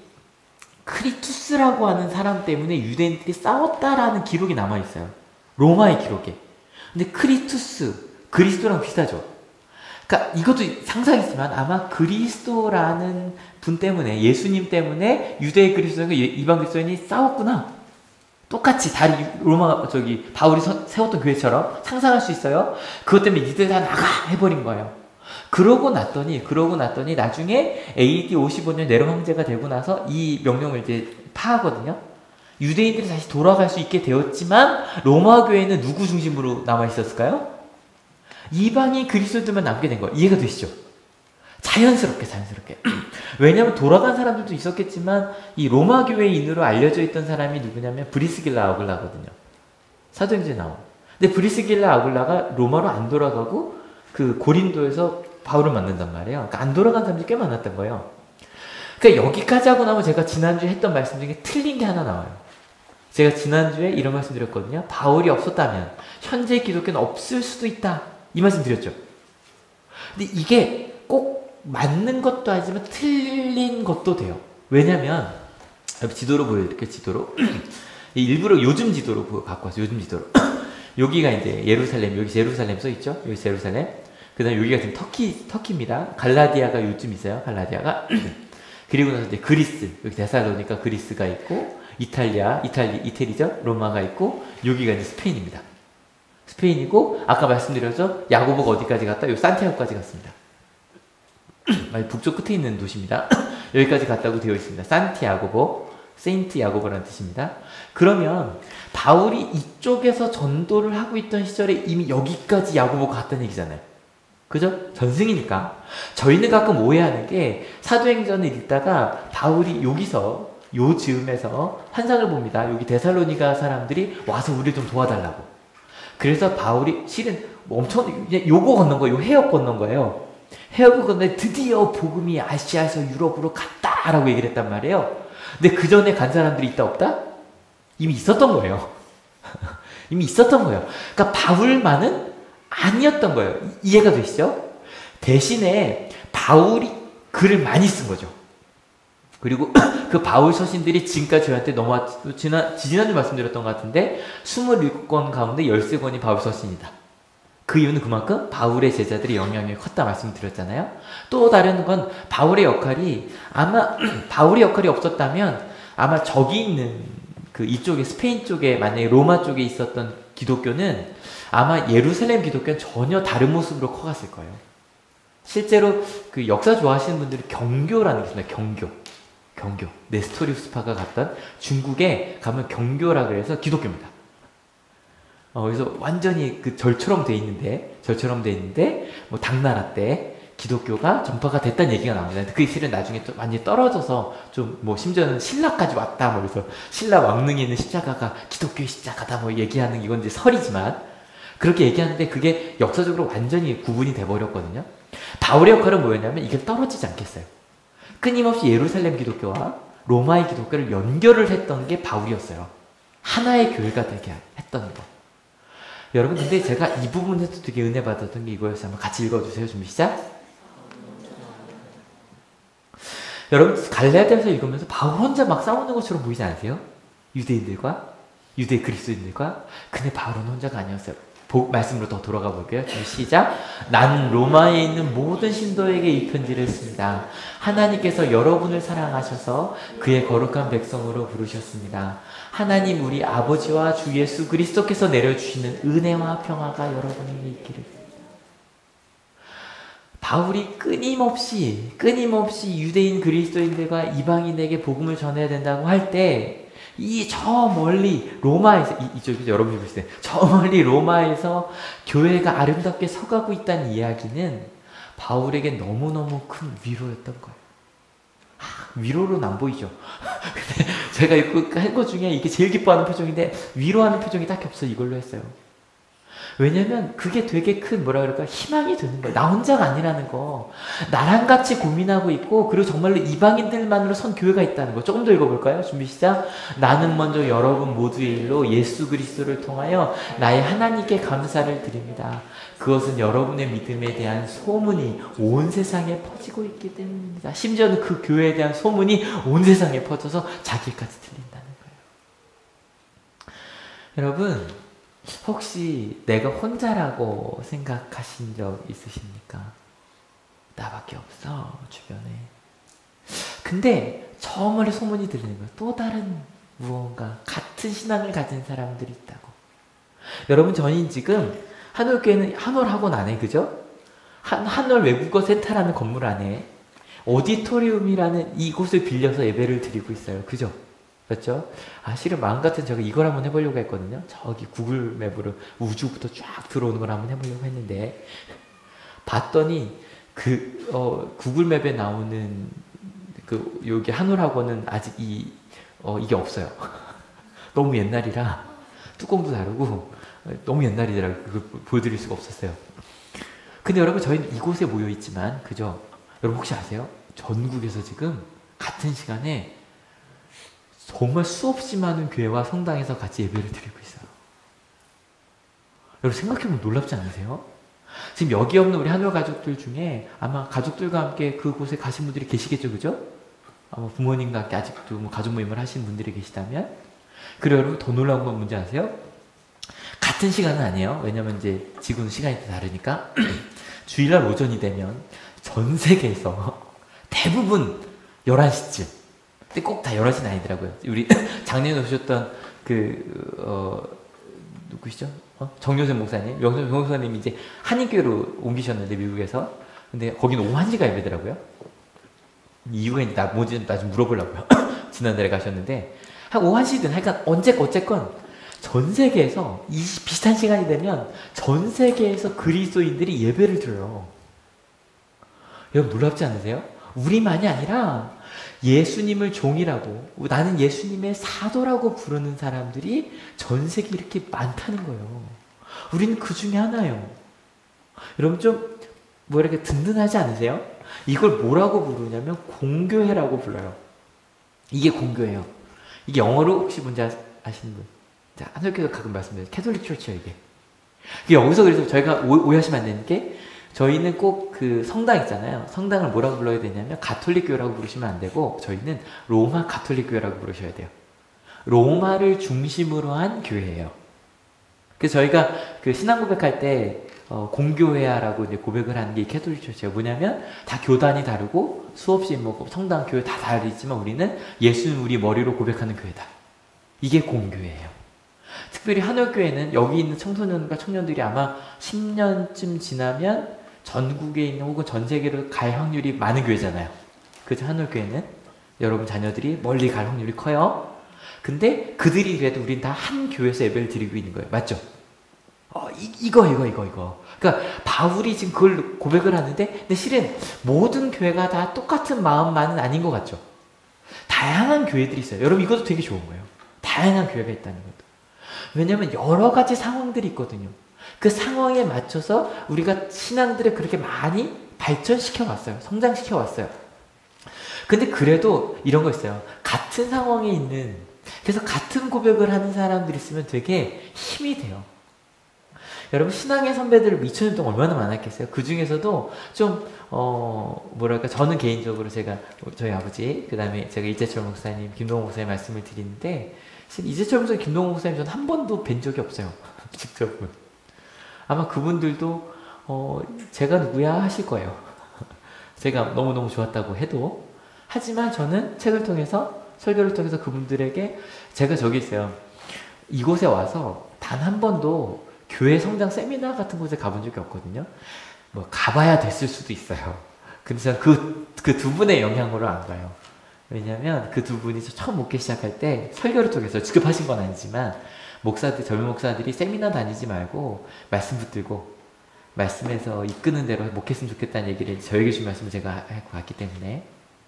크리투스라고 하는 사람 때문에 유대인들이 싸웠다라는 기록이 남아있어요. 로마의 기록에. 근데 크리투스, 그리스도랑 비슷하죠. 그러니까 이것도 상상이지만 아마 그리스도라는 분 때문에, 예수님 때문에 유대 그리스도인과 이방 그리스도인이 싸웠구나. 똑같이 다리 로마 저기 바울이 서, 세웠던 교회처럼 상상할 수 있어요. 그것 때문에 니들 다 나가 해버린 거예요. 그러고 났더니 그러고 났더니 나중에 에이디 오십오 년 네로 황제가 되고 나서 이 명령을 이제 파하거든요. 유대인들이 다시 돌아갈 수 있게 되었지만 로마 교회는 누구 중심으로 남아 있었을까요? 이방인 그리스도들만 남게 된 거예요. 이해가 되시죠? 자연스럽게 자연스럽게. 왜냐하면 돌아간 사람들도 있었겠지만 이 로마 교회인으로 알려져 있던 사람이 누구냐면 브리스길라 아굴라거든요. 사도행전에 나와. 근데 브리스길라 아굴라가 로마로 안 돌아가고 그 고린도에서 바울을 만난단 말이에요. 그러니까 안 돌아간 사람들이 꽤 많았던 거예요. 그러니까 여기까지 하고 나면 제가 지난주에 했던 말씀 중에 틀린 게 하나 나와요. 제가 지난주에 이런 말씀 드렸거든요. 바울이 없었다면 현재 기독교는 없을 수도 있다. 이 말씀 드렸죠. 근데 이게 꼭 맞는 것도 아니지만 틀린 것도 돼요. 왜냐면 지도로 보여드릴게요. 지도로. 일부러 요즘 지도로 갖고 왔어요. 요즘 지도로. 여기가 이제 예루살렘, 여기 예루살렘 써 있죠? 여기 예루살렘. 그 다음에 여기가 지금 터키, 터키입니다. 갈라디아가 요즘 있어요. 갈라디아가. 그리고 나서 이제 그리스, 여기 데살로니가 그리스가 있고, 이탈리아, 이탈리, 이태리죠? 로마가 있고, 여기가 이제 스페인입니다. 스페인이고, 아까 말씀드렸죠? 야고보가 어디까지 갔다? 여기 산티아고까지 갔습니다. 북쪽 끝에 있는 도시입니다. 여기까지 갔다고 되어 있습니다. 산티아고보, 세인트 야고보라는 뜻입니다. 그러면 바울이 이쪽에서 전도를 하고 있던 시절에 이미 여기까지 야고보가 갔다는 얘기잖아요. 그죠? 전승이니까. 저희는 가끔 오해하는 게 사도행전을 읽다가 바울이 여기서 요 즈음에서 환상을 봅니다. 여기 데살로니가 사람들이 와서 우리를 좀 도와달라고. 그래서 바울이 실은 엄청 요거 건넌 거예요. 요 해역 건넌 거예요. 해역을 건너에 드디어 복음이 아시아에서 유럽으로 갔다라고 얘기를 했단 말이에요. 근데 그 전에 간 사람들이 있다 없다? 이미 있었던 거예요. 이미 있었던 거예요. 그러니까 바울만은 아니었던 거예요. 이해가 되시죠? 대신에 바울이 글을 많이 쓴 거죠. 그리고 그 바울 서신들이 지금까지 저희한테 넘어왔, 지난, 지난주 말씀드렸던 것 같은데 이십칠 권 가운데 십삼 권이 바울 서신이다. 그 이유는 그만큼 바울의 제자들의 영향력이 컸다 말씀드렸잖아요. 또 다른 건 바울의 역할이 아마 바울의 역할이 없었다면 아마 저기 있는 그 이쪽에 스페인 쪽에 만약에 로마 쪽에 있었던 기독교는 아마 예루살렘 기독교는 전혀 다른 모습으로 커갔을 거예요. 실제로 그 역사 좋아하시는 분들이 경교라는 게 있습니다. 경교. 경교. 네스토리우스파가 갔던 중국에 가면 경교라 그래서 기독교입니다. 어, 그래서 완전히 그 절처럼 돼 있는데, 절처럼 돼 있는데, 뭐, 당나라 때 기독교가 전파가 됐다는 얘기가 나옵니다. 그 실은 나중에 또 완전히 떨어져서 좀, 뭐, 심지어는 신라까지 왔다, 뭐, 그래서 신라 왕릉에 있는 십자가가 기독교의 십자가다, 뭐, 얘기하는 이건 이제 설이지만, 그렇게 얘기하는데 그게 역사적으로 완전히 구분이 돼버렸거든요. 바울의 역할은 뭐였냐면 이게 떨어지지 않겠어요. 끊임없이 예루살렘 기독교와 로마의 기독교를 연결을 했던 게 바울이었어요. 하나의 교회가 되게 했던 거. 여러분 근데 제가 이 부분에서 되게 은혜 받았던 게 이거였어요. 한번 같이 읽어주세요. 준비 시작. 여러분 갈라디아서 읽으면서 바울 혼자 막 싸우는 것처럼 보이지 않으세요? 유대인들과 유대 그리스도인들과. 근데 바울은 혼자가 아니었어요. 보, 말씀으로 더 돌아가 볼게요. 준비 시작. 난 로마에 있는 모든 신도에게 이 편지를 씁니다. 하나님께서 여러분을 사랑하셔서 그의 거룩한 백성으로 부르셨습니다. 하나님 우리 아버지와 주 예수 그리스도께서 내려주시는 은혜와 평화가 여러분에게 있기를. 바울이 끊임없이 끊임없이 유대인 그리스도인들과 이방인에게 복음을 전해야 된다고 할 때 이 저 멀리 로마에서 이, 이쪽에서 여러분이 보실 때 저 멀리 로마에서 교회가 아름답게 서가고 있다는 이야기는 바울에게 너무너무 큰 위로였던 거예요. 아, 위로로는 안 보이죠. 근데 제가 한 것 중에 이게 제일 기뻐하는 표정인데 위로하는 표정이 딱히 없어요. 이걸로 했어요. 왜냐면 그게 되게 큰 뭐라 그럴까 희망이 되는 거예요. 나 혼자가 아니라는 거. 나랑 같이 고민하고 있고 그리고 정말로 이방인들만으로 선 교회가 있다는 거. 조금 더 읽어볼까요? 준비 시작. 나는 먼저 여러분 모두의 일로 예수 그리스도를 통하여 나의 하나님께 감사를 드립니다. 그것은 여러분의 믿음에 대한 소문이 온 세상에 퍼지고 있기 때문입니다. 심지어는 그 교회에 대한 소문이 온 세상에 퍼져서 자기까지 들린다는 거예요. 여러분 혹시 내가 혼자라고 생각하신 적 있으십니까? 나밖에 없어 주변에. 근데 저 멀리 소문이 들리는 거예요. 또 다른 무언가 같은 신앙을 가진 사람들이 있다고. 여러분 저희는 지금 한올교회는 한올학원 안에 그죠? 한, 한올 외국어 센터라는 건물 안에 오디토리움이라는 이곳을 빌려서 예배를 드리고 있어요. 그죠? 그렇죠? 아, 실은 마음 같은 제가 이걸 한번 해보려고 했거든요. 저기 구글 맵으로 우주부터 쫙 들어오는 걸 한번 해보려고 했는데, 봤더니, 그, 어, 구글 맵에 나오는, 그, 여기 한올학원은 아직 이, 어, 이게 없어요. 너무 옛날이라, 뚜껑도 다르고, 너무 옛날이더라고요. 그걸 보여드릴 수가 없었어요. 근데 여러분, 저희는 이곳에 모여있지만, 그죠? 여러분 혹시 아세요? 전국에서 지금 같은 시간에 정말 수없이 많은 교회와 성당에서 같이 예배를 드리고 있어요. 여러분 생각해보면 놀랍지 않으세요? 지금 여기 없는 우리 한올 가족들 중에 아마 가족들과 함께 그곳에 가신 분들이 계시겠죠, 그죠? 아마 부모님과 함께 아직도 뭐 가족 모임을 하시는 분들이 계시다면. 그리고 여러분 더 놀라운 건 뭔지 아세요? 같은 시간은 아니에요. 왜냐면 이제 지구는 시간이 다르니까. 주일날 오전이 되면 전 세계에서 대부분 열한 시쯤. 근데 꼭 다 열한 시는 아니더라고요. 우리 작년에 오셨던 그, 어, 누구시죠? 어? 정효선 목사님. 정효선 목사님이 이제 한인교회로 옮기셨는데, 미국에서. 근데 거기는 오후 한 시가 예배더라고요. 이유가 나, 뭐지, 나좀 물어보려고요. 지난달에 가셨는데, 한 오후 한 시든, 하여간 언제, 어쨌건, 전 세계에서 이 비슷한 시간이 되면 전 세계에서 그리스도인들이 예배를 드려요. 여러분 놀랍지 않으세요? 우리만이 아니라 예수님을 종이라고, 나는 예수님의 사도라고 부르는 사람들이 전 세계에 이렇게 많다는 거예요. 우리는 그 중에 하나예요. 여러분 좀 뭐 이렇게 든든하지 않으세요? 이걸 뭐라고 부르냐면 공교회라고 불러요. 이게 공교회예요. 이게 영어로 혹시 뭔지 아시는 분? 자, 한국교회도 가끔 말씀드려요. 캐톨릭 처치예요, 이게. 여기서 그래서 저희가 오, 오해하시면 안 되는 게, 저희는 꼭 그 성당 있잖아요. 성당을 뭐라고 불러야 되냐면 가톨릭 교회라고 부르시면 안 되고, 저희는 로마 가톨릭 교회라고 부르셔야 돼요. 로마를 중심으로 한 교회예요. 그래서 저희가 그 신앙 고백할 때 어, 공교회야라고 이제 고백을 하는 게 캐톨릭 처치예요. 뭐냐면 다 교단이 다르고 수없이 뭐 성당 교회 다 다르지만 우리는 예수는 우리 머리로 고백하는 교회다. 이게 공교회예요. 특별히 한옥교회는 여기 있는 청소년과 청년들이 아마 십 년쯤 지나면 전국에 있는 혹은 전 세계로 갈 확률이 많은 교회잖아요. 그래서 한옥교회는 여러분 자녀들이 멀리 갈 확률이 커요. 근데 그들이 그래도 우린 다 한 교회에서 예배를 드리고 있는 거예요. 맞죠? 어, 이, 이거 이거 이거 이거. 그러니까 바울이 지금 그걸 고백을 하는데, 근데 실은 모든 교회가 다 똑같은 마음만은 아닌 것 같죠? 다양한 교회들이 있어요. 여러분 이것도 되게 좋은 거예요. 다양한 교회가 있다는 것도. 왜냐면 여러 가지 상황들이 있거든요. 그 상황에 맞춰서 우리가 신앙들을 그렇게 많이 발전시켜 왔어요. 성장시켜 왔어요. 근데 그래도 이런 거 있어요. 같은 상황에 있는, 그래서 같은 고백을 하는 사람들이 있으면 되게 힘이 돼요. 여러분 신앙의 선배들 이천 년 동안 얼마나 많았겠어요. 그 중에서도 좀 어 뭐랄까, 저는 개인적으로 제가 저희 아버지, 그 다음에 제가 이재철 목사님, 김동호 목사님 말씀을 드리는데, 이재철 목사님, 김동호 목사님 저는 한 번도 뵌 적이 없어요. 직접은. 아마 그분들도 어 제가 누구야 하실 거예요. 제가 너무너무 좋았다고 해도. 하지만 저는 책을 통해서, 설교를 통해서 그분들에게, 제가 저기 있어요. 이곳에 와서 단 한 번도 교회 성장 세미나 같은 곳에 가본 적이 없거든요. 뭐 가봐야 됐을 수도 있어요. 근데 저는 그, 그 두 분의 영향으로 안 가요. 왜냐면 그 두 분이 처음 목회 시작할 때 설교를 통해서 직접 하신 건 아니지만, 목사들, 젊은 목사들이 세미나 다니지 말고 말씀 붙들고 말씀에서 이끄는 대로 목했으면 좋겠다는 얘기를 저에게 준 말씀을 제가 하고 왔기 때문에.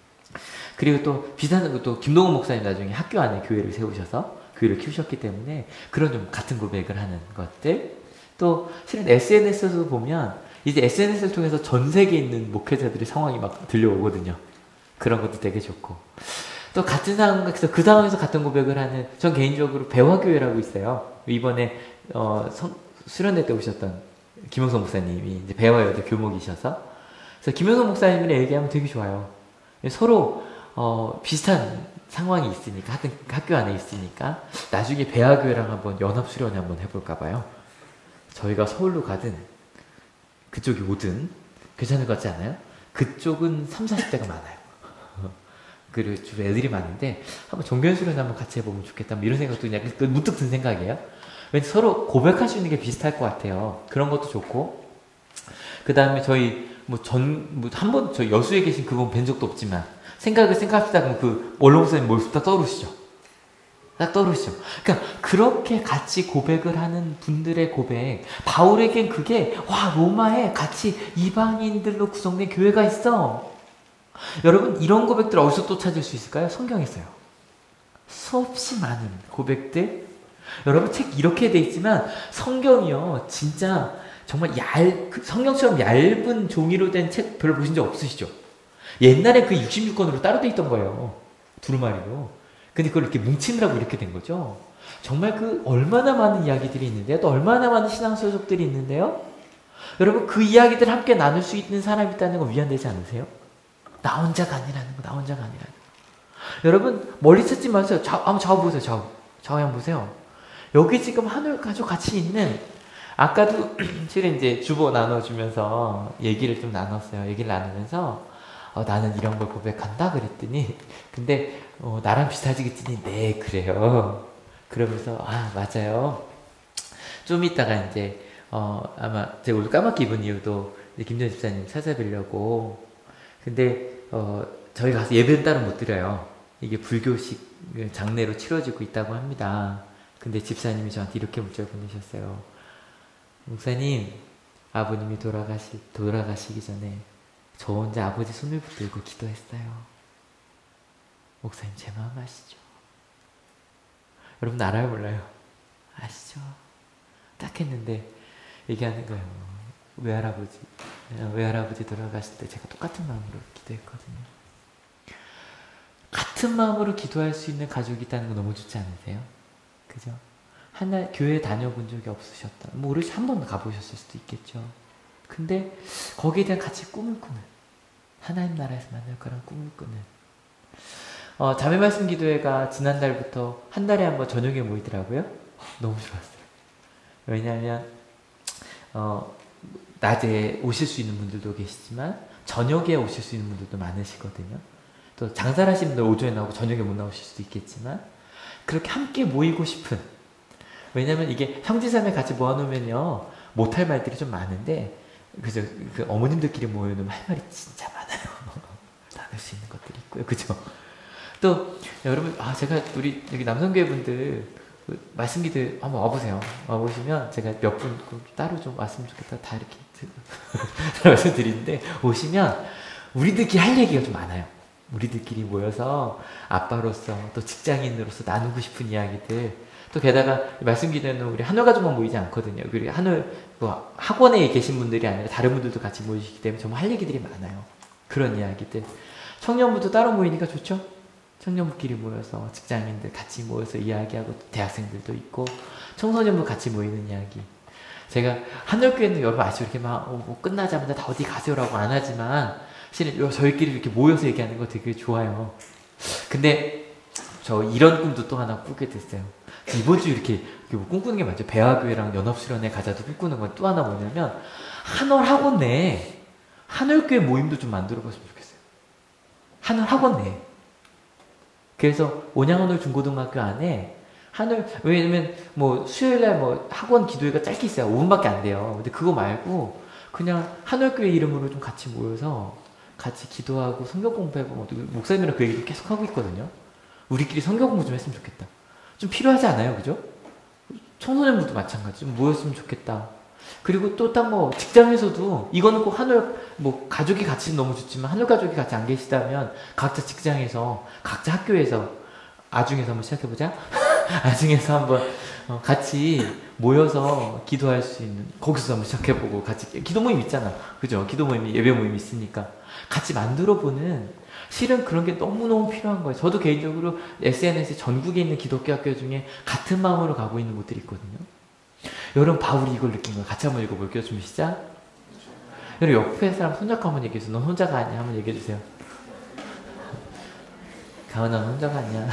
그리고 또 비슷한 것도 김동훈 목사님 나중에 학교 안에 교회를 세우셔서 교회를 키우셨기 때문에 그런 좀 같은 고백을 하는 것들. 또 실은 에스엔에스에서 보면 이제 에스엔에스를 통해서 전 세계에 있는 목회자들의 상황이 막 들려오거든요. 그런 것도 되게 좋고. 또 같은 상황에서, 그 상황에서 같은 고백을 하는, 전 개인적으로 배화교회라고 있어요. 이번에 어, 성, 수련회 때 오셨던 김영선 목사님이 이제 배화여대 교목이셔서, 그래서 김영선 목사님이랑 얘기하면 되게 좋아요. 서로 어, 비슷한 상황이 있으니까, 하여튼 학교 안에 있으니까 나중에 배화교회랑 한번 연합수련회 한번 해볼까 봐요. 저희가 서울로 가든 그쪽이 오든 괜찮을 것 같지 않아요? 그쪽은 삼사십 대가 많아요. 그리고 주로 애들이 많은데 한번 종교수련회 한번 같이 해보면 좋겠다, 뭐 이런 생각도 그냥 문득 든 생각이에요. 왠지 서로 고백할 수 있는 게 비슷할 것 같아요. 그런 것도 좋고. 그 다음에 저희 뭐 전 뭐 한 번 저 여수에 계신 그분 뵌 적도 없지만, 생각을 생각하시다 보면 그 원로목사님 모습 딱 떠오르시죠? 딱 떠오르시죠? 그러니까 그렇게 같이 고백을 하는 분들의 고백, 바울에겐 그게, 와, 로마에 같이 이방인들로 구성된 교회가 있어. 여러분 이런 고백들 어디서 또 찾을 수 있을까요? 성경에 있어요. 수없이 많은 고백들. 여러분 책 이렇게 돼 있지만 성경이요, 진짜 정말 얇, 성경처럼 얇은 종이로 된 책 별로 보신 적 없으시죠? 옛날에 그 육십육 권으로 따로 돼 있던 거예요. 두루마리로. 근데 그걸 이렇게 뭉치느라고 이렇게 된 거죠. 정말 그 얼마나 많은 이야기들이 있는데요. 또 얼마나 많은 신앙서적들이 있는데요. 여러분 그 이야기들 함께 나눌 수 있는 사람이 있다는 거 위안되지 않으세요? 나 혼자가 아니라는 거, 나 혼자가 아니라는 거. 여러분 멀리 찾지 마세요. 좌, 한번 좌우 보세요. 좌우. 좌우 한번 보세요. 여기 지금 하늘 가족 같이 있는, 아까도 실은 이제 주보 나눠주면서 얘기를 좀 나눴어요. 얘기를 나누면서 어, 나는 이런 걸 고백한다 그랬더니, 근데 어, 나랑 비슷하지 그랬더니 네 그래요. 그러면서 아 맞아요. 좀 이따가 이제 어, 아마 제가 오늘 까맣게 입은 이유도 김전 집사님 찾아뵈려고. 근데 어, 저희 가서 예배는 따로 못 드려요. 이게 불교식 장례로 치러지고 있다고 합니다. 근데 집사님이 저한테 이렇게 문자 보내셨어요. 목사님, 아버님이 돌아가시, 돌아가시기 전에 저 혼자 아버지 손을 붙들고 기도했어요. 목사님 제 마음 아시죠? 여러분 알아요 몰라요? 아시죠? 딱 했는데 얘기하는 거예요. 외할아버지, 외할아버지 돌아가실 때 제가 똑같은 마음으로 기도했거든요. 같은 마음으로 기도할 수 있는 가족이 있다는 거 너무 좋지 않으세요? 그죠? 하나 교회 다녀본 적이 없으셨다. 뭐 오르시 한 번 가보셨을 수도 있겠죠. 근데 거기에 대한 같이 꿈을 꾸는, 하나님 나라에서 만날 거란 꿈을 꾸는. 어, 자매 말씀 기도회가 지난달부터 한 달에 한 번 저녁에 모이더라고요. 너무 좋았어요. 왜냐하면 어, 낮에 오실 수 있는 분들도 계시지만 저녁에 오실 수 있는 분들도 많으시거든요. 또 장사를 하시는 분들 오전에 나오고 저녁에 못 나오실 수도 있겠지만 그렇게 함께 모이고 싶은, 왜냐면 이게 형제자매 같이 모아놓으면요 못할 말들이 좀 많은데, 그죠? 그 어머님들끼리 모여놓으면 할 말이 진짜 많아요. 나눌 수 있는 것들이 있고요, 그죠? 또 여러분, 아 제가 우리 여기 남성교회 분들 그 말씀기들 한번 와보세요. 와보시면 제가 몇 분 따로 좀 왔으면 좋겠다 다 이렇게 말씀드리는데, 오시면 우리들끼리 할 얘기가 좀 많아요. 우리들끼리 모여서 아빠로서 또 직장인으로서 나누고 싶은 이야기들, 또 게다가 말씀기도는 우리 한올 가족만 모이지 않거든요. 우리 한올 뭐 학원에 계신 분들이 아니라 다른 분들도 같이 모이시기 때문에 정말 할 얘기들이 많아요. 그런 이야기들. 청년부도 따로 모이니까 좋죠? 청년부끼리 모여서 직장인들 같이 모여서 이야기하고, 대학생들도 있고 청소년부 같이 모이는 이야기. 제가 한올교회는 여러분 아시죠? 이렇게 막 어, 뭐 끝나자마자 다 어디 가세요라고 안 하지만 실은 저희끼리 이렇게 모여서 얘기하는 거 되게 좋아요. 근데 저 이런 꿈도 또 하나 꾸게 됐어요. 이번 주 이렇게 뭐 꿈꾸는 게 맞죠? 배화교회랑 연합수련회 가자도 꿈꾸는 건 또 하나 뭐냐면, 한올 학원 내에 한올교회 모임도 좀 만들어 봤으면 좋겠어요. 한올 학원 내에. 그래서 온양한올 중고등학교 안에 한올, 왜냐면 뭐 수요일날 뭐 학원 기도회가 짧게 있어요. 오 분밖에 안 돼요. 근데 그거 말고 그냥 한올교회 이름으로 좀 같이 모여서 같이 기도하고 성경 공부하고, 뭐 목사님이랑 그 얘기를 계속 하고 있거든요. 우리끼리 성경 공부 좀 했으면 좋겠다. 좀 필요하지 않아요? 그죠? 청소년부도 마찬가지. 좀 모였으면 좋겠다. 그리고 또 딱 뭐 직장에서도, 이거는 꼭 한올 뭐 가족이 같이 너무 좋지만 한올 가족이 같이 안 계시다면 각자 직장에서, 각자 학교에서, 아중에서 한번 시작해보자. 아중에서 한번 어, 같이 모여서 기도할 수 있는, 거기서 한번 시작해보고, 같이 기도 모임 있잖아. 그죠? 기도 모임이, 예배 모임이 있으니까 같이 만들어보는, 실은 그런 게 너무너무 필요한 거예요. 저도 개인적으로 에스엔에스에 전국에 있는 기독교 학교 중에 같은 마음으로 가고 있는 곳들이 있거든요. 여러분, 바울이 이걸 느낀 거예요. 같이 한번 읽어볼게요. 준비 시작. 여러분, 옆에 사람 손잡고 한번 얘기해주세요. 넌 혼자가 아니야. 한번 얘기해주세요. 가은아, 넌 혼자가 아니야.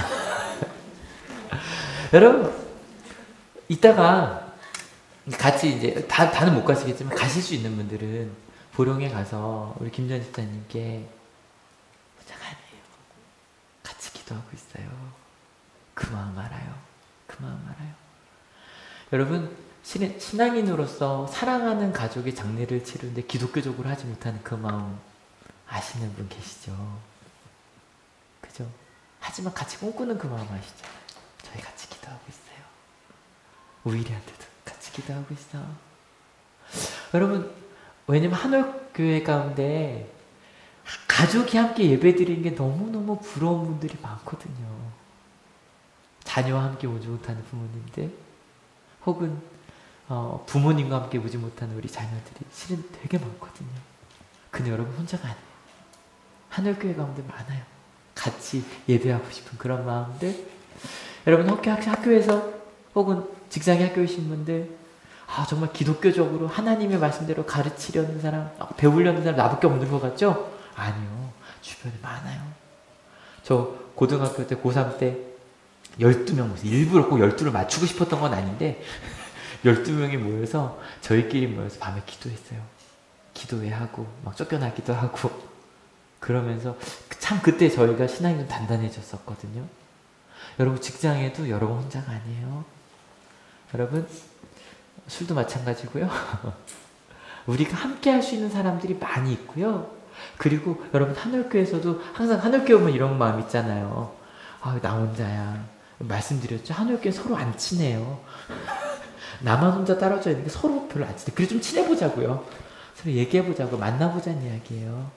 여러분, 이따가 같이 이제, 다, 다는 못 가시겠지만 가실 수 있는 분들은 보령에 가서 우리 김전 집사님께 혼자가 아니에요. 같이 기도하고 있어요. 그 마음 알아요. 그 마음 알아요. 여러분, 신, 신앙인으로서 사랑하는 가족의 장례를 치르는데 기독교적으로 하지 못하는 그 마음 아시는 분 계시죠? 그죠? 하지만 같이 꿈꾸는 그 마음 아시죠? 저희 같이 기도하고 있어요. 우일이한테도 같이 기도하고 있어. 여러분, 왜냐면 한올교회 가운데 가족이 함께 예배드리는 게 너무너무 부러운 분들이 많거든요. 자녀와 함께 오지 못하는 부모님들, 혹은 어, 부모님과 함께 오지 못하는 우리 자녀들이 실은 되게 많거든요. 근데 여러분 혼자가 아니에요. 한올교회 가운데 많아요. 같이 예배하고 싶은 그런 마음들. 여러분 학교, 학교에서 혹은 직장에 학교이신 분들, 아 정말 기독교적으로 하나님의 말씀대로 가르치려는 사람, 배우려는 사람 나밖에 없는 것 같죠? 아니요. 주변에 많아요. 저 고등학교 때, 고삼 때 열두 명 모여서, 일부러 꼭 열두를 맞추고 싶었던 건 아닌데 열두 명이 모여서 저희끼리 모여서 밤에 기도했어요. 기도회 하고 막 쫓겨나기도 하고 그러면서 참 그때 저희가 신앙이 좀 단단해졌었거든요. 여러분 직장에도 여러분 혼자가 아니에요. 여러분 술도 마찬가지고요. 우리가 함께 할 수 있는 사람들이 많이 있고요. 그리고 여러분 하늘교회에서도 항상 하늘교회 오면 이런 마음 있잖아요. 아, 나 혼자야. 말씀드렸죠. 하늘교회 서로 안 친해요. 나만 혼자 떨어져 있는 게 서로 별로 안 친해. 그래 좀 친해보자고요. 서로 얘기해보자고. 만나보자는 이야기예요.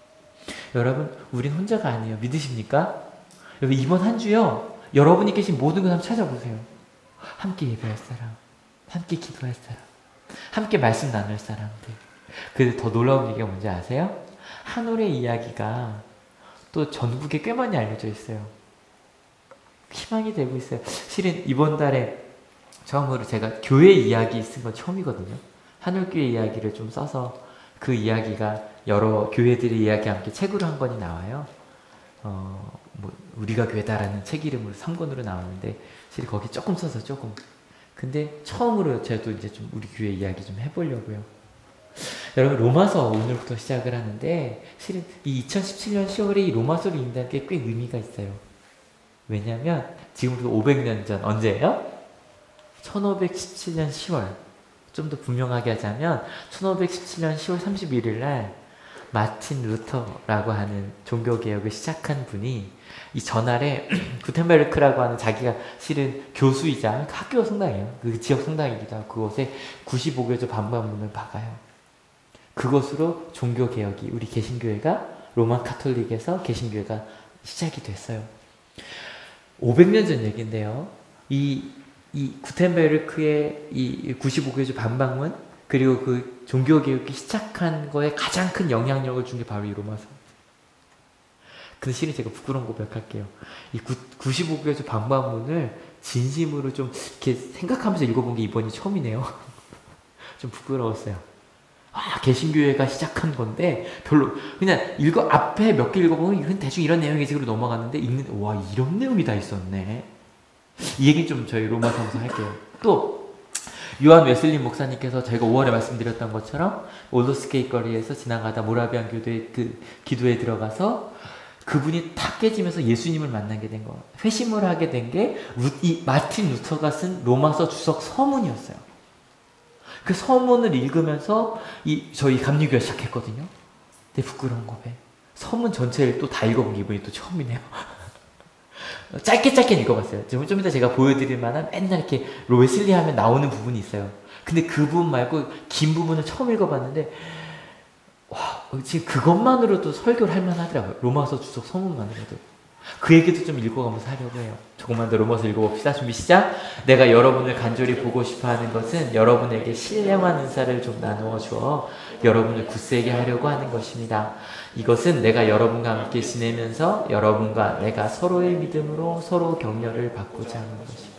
여러분 우린 혼자가 아니에요. 믿으십니까? 여러분 이번 한 주요. 여러분이 계신 모든 걸 한번 찾아보세요. 함께 예배할 사람, 함께 기도할 사람, 함께 말씀 나눌 사람들. 근데 더 놀라운 얘기가 뭔지 아세요? 한올의 이야기가 또 전국에 꽤 많이 알려져 있어요. 희망이 되고 있어요. 실은 이번 달에 처음으로 제가 교회 이야기 쓴 건 처음이거든요. 한올교회 이야기를 좀 써서 그 이야기가 여러 교회들의 이야기와 함께 책으로 한 권이 나와요. 어, 뭐 우리가 교회다라는 책 이름으로 삼 권으로 나왔는데 실은 거기 조금 써서 조금. 근데 처음으로 제가 또 이제 좀 우리 교회 이야기 좀 해보려고요. 여러분 로마서 오늘부터 시작을 하는데 실은 이 이천십칠 년 시월에 이 로마서를 읽는다는 게 꽤 의미가 있어요. 왜냐면 지금부터 오백 년 전 언제예요? 천오백십칠 년 시월. 좀 더 분명하게 하자면 천오백십칠 년 시월 삼십일 일 날 마틴 루터라고 하는 종교개혁을 시작한 분이 이 전날에 구텐베르크라고 하는 자기가 실은 교수이자 학교 성당이에요. 그 지역 성당이기도 하고 그곳에 구십오 교조 반박문을 박아요. 그것으로 종교개혁이 우리 개신교회가 로마 카톨릭에서 개신교회가 시작이 됐어요. 오백 년 전 얘기인데요. 이, 이 구텐베르크의 이 구십오 교조 반박문 그리고 그 종교개혁이 시작한 거에 가장 큰 영향력을 준 게 바로 이 로마서. 근데 실은 제가 부끄러운 고백할게요. 이 구십오 교조 반박문을 진심으로 좀 이렇게 생각하면서 읽어본 게 이번이 처음이네요. 좀 부끄러웠어요. 아, 개신교회가 시작한 건데 별로 그냥 읽어 앞에 몇 개 읽어보면 이건 대충 이런 내용이지 그러고 넘어갔는데 읽는 와 이런 내용이 다 있었네. 이 얘기 좀 저희 로마서에서 할게요. 또 요한 웨슬리 목사님께서 저희가 오월에 말씀드렸던 것처럼 올더스게이트 거리에서 지나가다 모라비안 교도의 그 기도에 들어가서 그분이 탁 깨지면서 예수님을 만나게 된 거, 회심을 하게 된 게 이 마틴 루터가 쓴 로마서 주석 서문이었어요. 그 서문을 읽으면서 이 저희 감리교회 시작했거든요. 근데 부끄러운 고백. 서문 전체를 또 다 읽어본 기분이 또 처음이네요. 짧게 짧게 읽어봤어요. 좀, 좀 이따 제가 보여드릴 만한 맨날 이렇게 웨슬리 하면 나오는 부분이 있어요. 근데 그 부분 말고 긴 부분을 처음 읽어봤는데 와 지금 그것만으로도 설교를 할 만하더라고요. 로마서 주석 서문만으로도. 그 얘기도 좀 읽어가면서 하려고 해요. 조금만 더 로마서 읽어봅시다. 준비 시작. 내가 여러분을 간절히 보고 싶어하는 것은 여러분에게 신령한 은사를 좀 나누어 주어 여러분을 굳세게 하려고 하는 것입니다. 이것은 내가 여러분과 함께 지내면서 여러분과 내가 서로의 믿음으로 서로 격려를 받고자 하는 것입니다.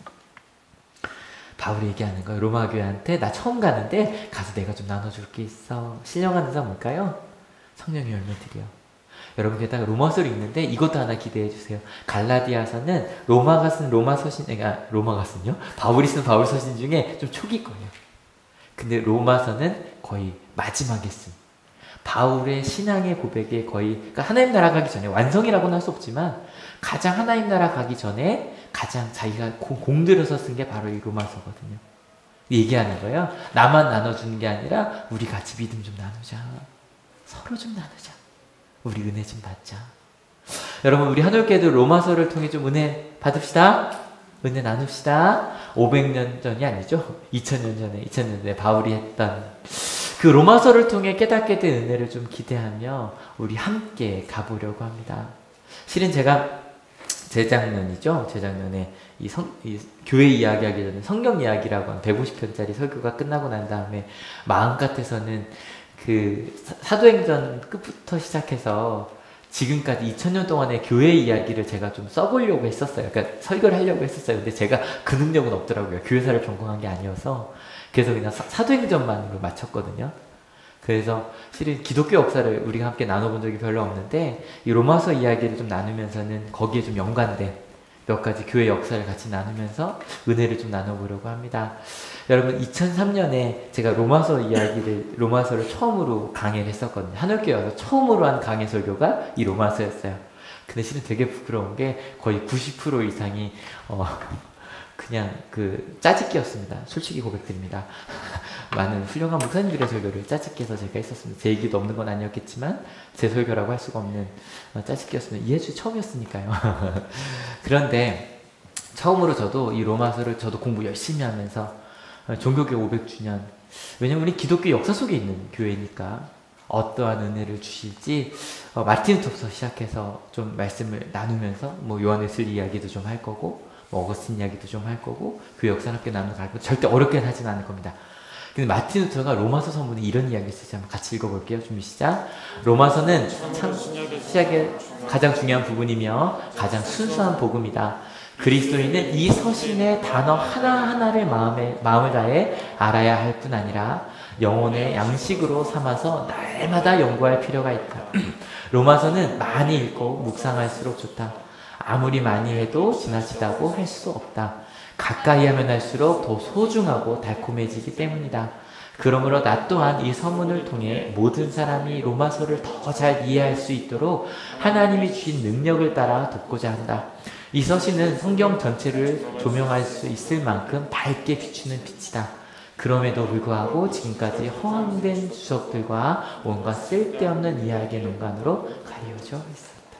바울이 얘기하는 거예요. 로마 교회한테 나 처음 가는데 가서 내가 좀 나눠줄 게 있어. 신령한 은사 뭘까요? 성령의 열매들이요. 여러분 게다가 로마서를 읽는데 이것도 하나 기대해 주세요. 갈라디아서는 로마가 쓴 로마 서신, 그러니까 로마가 쓴요? 바울이 쓴 바울 서신 중에 좀 초기 거예요. 근데 로마서는 거의 마지막에 쓴 바울의 신앙의 고백에 거의 그러니까 하나님 나라 가기 전에 완성이라고는 할 수 없지만 가장 하나님 나라 가기 전에 가장 자기가 공들여서 쓴 게 바로 이 로마서거든요. 얘기하는 거예요. 나만 나눠주는 게 아니라 우리 같이 믿음 좀 나누자. 서로 좀 나누자. 우리 은혜 좀 받자. 여러분 우리 한올교회도 로마서를 통해 좀 은혜 받읍시다. 은혜 나눕시다. 오백 년 전이 아니죠. 이천 년 전에 이천 년 전에 바울이 했던 그 로마서를 통해 깨닫게 된 은혜를 좀 기대하며 우리 함께 가보려고 합니다. 실은 제가 재작년이죠. 재작년에 이, 성, 이 교회 이야기하기 전에 성경 이야기라고 하는 백오십 편짜리 설교가 끝나고 난 다음에 마음 같아서는 그 사도행전 끝부터 시작해서 지금까지 이천 년 동안의 교회 이야기를 제가 좀 써보려고 했었어요. 그러니까 설교를 하려고 했었어요. 근데 제가 그 능력은 없더라고요. 교회사를 전공한 게 아니어서. 그래서 그냥 사, 사도행전만으로 마쳤거든요. 그래서 실은 기독교 역사를 우리가 함께 나눠본 적이 별로 없는데 이 로마서 이야기를 좀 나누면서는 거기에 좀 연관된 몇 가지 교회 역사를 같이 나누면서 은혜를 좀 나눠보려고 합니다. 여러분, 이천삼 년에 제가 로마서 이야기를, 로마서를 처음으로 강의를 했었거든요. 한올교회 와서 처음으로 한 강의 설교가 이 로마서였어요. 근데 실은 되게 부끄러운 게 거의 구십 퍼센트 이상이, 어, 그냥 그 짜집기였습니다. 솔직히 고백드립니다. 많은 훌륭한 목사님들의 설교를 짜집기 해서 제가 했었습니다. 제 얘기도 없는 건 아니었겠지만 제 설교라고 할 수가 없는 짜집기였습니다. 이해주 처음이었으니까요. 그런데 처음으로 저도 이 로마서를 저도 공부 열심히 하면서 종교교 오백 주년, 왜냐면 우리 기독교 역사 속에 있는 교회니까 어떠한 은혜를 주실지 어, 마틴 루터부터 시작해서 좀 말씀을 나누면서 뭐 요한웨슬리 이야기도 좀 할 거고 뭐 어거스틴 이야기도 좀 할 거고 그 역사를 함께 나누는 거 절대 어렵게는 하진 않을 겁니다. 근데 마틴 루터가 로마서 서문에 이런 이야기를 쓰지 한번 같이 읽어볼게요. 준비 시작. 로마서는 참 시작의 가장 중요한 부분이며 가장 순수한 복음이다. 그리스도인은 이 서신의 단어 하나하나를 마음에, 마음을 다해 알아야 할 뿐 아니라 영혼의 양식으로 삼아서 날마다 연구할 필요가 있다. 로마서는 많이 읽고 묵상할수록 좋다. 아무리 많이 해도 지나치다고 할 수 없다. 가까이 하면 할수록 더 소중하고 달콤해지기 때문이다. 그러므로 나 또한 이 서문을 통해 모든 사람이 로마서를 더 잘 이해할 수 있도록 하나님이 주신 능력을 따라 돕고자 한다. 이 서신은 성경 전체를 조명할 수 있을 만큼 밝게 비추는 빛이다. 그럼에도 불구하고 지금까지 허황된 주석들과 온갖 쓸데없는 이야기의 농간으로 가려져 있었다.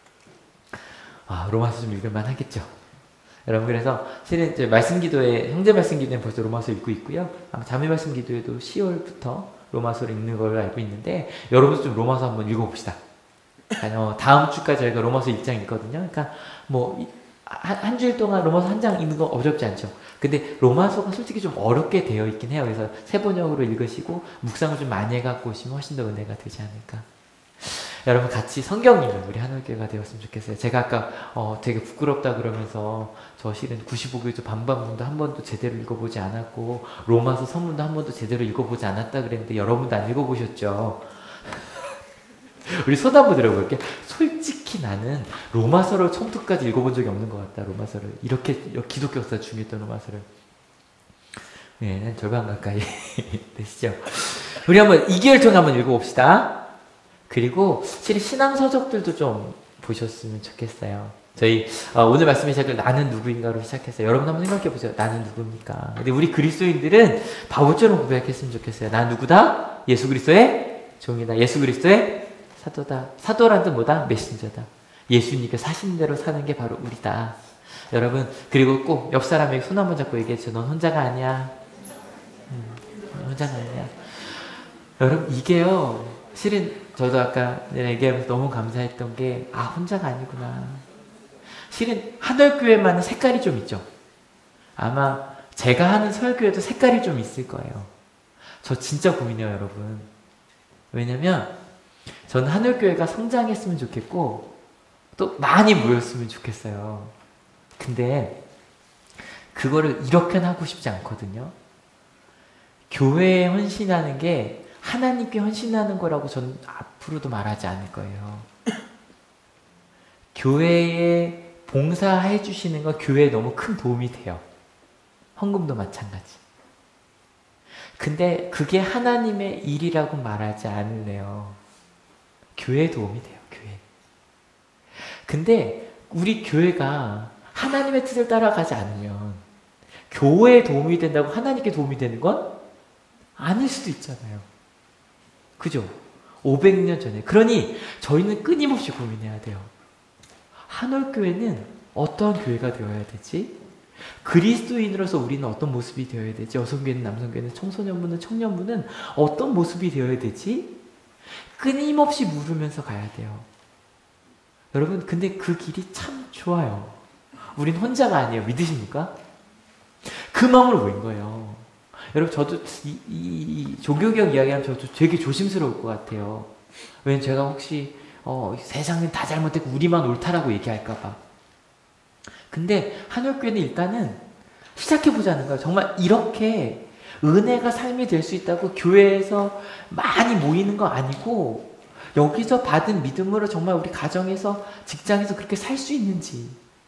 아, 로마서 좀 읽을만 하겠죠? 여러분, 그래서 실은 이제 말씀 기도에, 형제 말씀 기도에는 벌써 로마서 읽고 있고요. 아마 자매 말씀 기도에도 시월부터 로마서를 읽는 걸로 알고 있는데, 여러분도 좀 로마서 한번 읽어봅시다. 어, 다음 주까지 저희가 로마서 일 장 읽거든요. 그러니까 뭐 한, 한 주일 동안 로마서 한 장 읽는 거 어렵지 않죠. 근데 로마서가 솔직히 좀 어렵게 되어 있긴 해요. 그래서 세 번역으로 읽으시고 묵상을 좀 많이 해갖고 오시면 훨씬 더 은혜가 되지 않을까. 여러분, 같이 성경 읽는 우리 한올교회가 되었으면 좋겠어요. 제가 아까 어, 되게 부끄럽다 그러면서 저 실은 구십오 교에도 반반문도 한 번도 제대로 읽어보지 않았고 로마서 서문도 한 번도 제대로 읽어보지 않았다 그랬는데 여러분도 안 읽어보셨죠? 우리 손 한번 들어볼게. 솔직히 나는 로마서를 처음부터까지 읽어본 적이 없는 것 같다. 로마서를 이렇게 기독교 역사 중요했던 로마서를. 네, 한 절반 가까이 되시죠. 우리 한번 이 개월 동안 한번 읽어봅시다. 그리고 실은 신앙 서적들도 좀 보셨으면 좋겠어요. 저희 어, 오늘 말씀의 시작을 나는 누구인가로 시작했어요. 여러분 한번 생각해 보세요. 나는 누구입니까? 근데 우리 그리스도인들은 바울처럼 고백했으면 좋겠어요. 난 누구다? 예수 그리스도의 종이다. 예수 그리스도의 사도다. 사도란 뜻 뭐다? 메신저다. 예수님께 사신 대로 사는 게 바로 우리다. 여러분, 그리고 꼭 옆 사람에게 손 한번 잡고 얘기했죠. 넌 혼자가 아니야. 음, 혼자가 아니야. 여러분, 이게요. 실은 저도 아까 얘기하면서 너무 감사했던 게, 아, 혼자가 아니구나. 실은 한올교회만은 색깔이 좀 있죠. 아마 제가 하는 설교에도 색깔이 좀 있을 거예요. 저 진짜 고민해요, 여러분. 왜냐면 저는 한올교회가 성장했으면 좋겠고 또 많이 모였으면 좋겠어요. 근데 그거를 이렇게는 하고 싶지 않거든요. 교회에 헌신하는 게 하나님께 헌신하는 거라고 저는 앞으로도 말하지 않을 거예요. 교회에 봉사해 주시는 건 교회에 너무 큰 도움이 돼요. 헌금도 마찬가지. 근데 그게 하나님의 일이라고 말하지 않을래요. 교회에 도움이 돼요. 교회. 근데 우리 교회가 하나님의 뜻을 따라가지 않으면 교회에 도움이 된다고 하나님께 도움이 되는 건 아닐 수도 있잖아요. 그죠? 오백 년 전에. 그러니 저희는 끊임없이 고민해야 돼요. 한올교회는 어떠한 교회가 되어야 되지? 그리스도인으로서 우리는 어떤 모습이 되어야 되지? 여성교회는 남성교회는 청소년부는 청년부는 어떤 모습이 되어야 되지? 끊임없이 물으면서 가야 돼요. 여러분, 근데 그 길이 참 좋아요. 우린 혼자가 아니에요. 믿으십니까? 그 마음으로 모인 거예요. 여러분, 저도 이, 이, 이 종교개혁 이야기하면 저도 되게 조심스러울 것 같아요. 왜냐면 제가 혹시 어, 세상은 다 잘못됐고 우리만 옳다라고 얘기할까봐. 근데 한올교회는 일단은 시작해보자는 거예요. 정말 이렇게 은혜가 삶이 될 수 있다고 교회에서 많이 모이는 거 아니고 여기서 받은 믿음으로 정말 우리 가정에서 직장에서 그렇게 살 수 있는지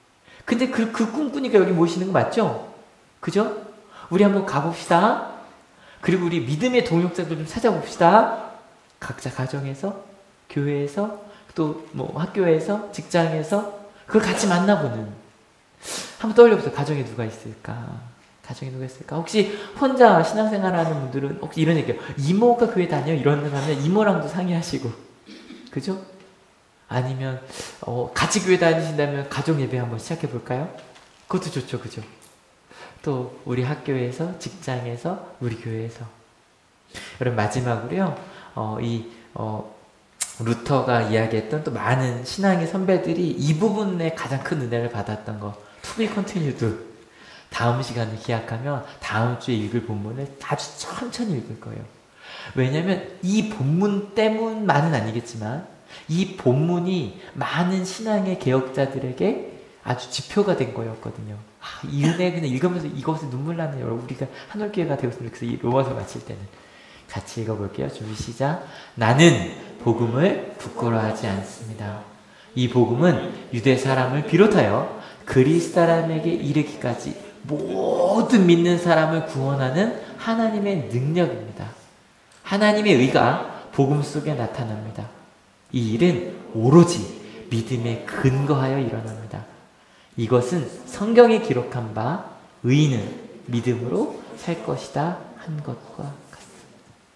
근데 그, 그 꿈꾸니까 여기 모시는 거 맞죠? 그죠? 우리 한번 가봅시다. 그리고 우리 믿음의 동역자들 좀 찾아봅시다. 각자 가정에서, 교회에서, 또 뭐 학교에서, 직장에서 그걸 같이 만나보는. 한번 떠올려보세요. 가정에 누가 있을까? 가정에 누가 있을까? 혹시 혼자 신앙생활하는 분들은 혹시 이런 얘기요. 이모가 교회 다녀? 이런 데 가면 이모랑도 상의하시고, 그죠? 아니면 어, 같이 교회 다니신다면 가정 예배 한번 시작해 볼까요? 그것도 좋죠, 그죠? 또 우리 학교에서, 직장에서, 우리 교회에서. 여러분 마지막으로요. 어, 이 어, 루터가 이야기했던 또 많은 신앙의 선배들이 이 부분에 가장 큰 은혜를 받았던 거. To be continued. 다음 시간을 기약하면 다음 주에 읽을 본문을 아주 천천히 읽을 거예요. 왜냐하면 이 본문 때문만은 아니겠지만 이 본문이 많은 신앙의 개혁자들에게 아주 지표가 된 거였거든요. 아, 이 은혜 그냥 읽으면서 이것에 눈물 나는 여러분, 우리가 한올교회가 되었으면 좋겠어요. 이 로마서 마칠 때는. 같이 읽어볼게요. 준비 시작. 나는 복음을 부끄러워하지 않습니다. 이 복음은 유대 사람을 비롯하여 그리스 사람에게 이르기까지 모든 믿는 사람을 구원하는 하나님의 능력입니다. 하나님의 의가 복음 속에 나타납니다. 이 일은 오로지 믿음에 근거하여 일어납니다. 이것은 성경에 기록한 바 의인은 믿음으로 살 것이다 한 것과 같습니다.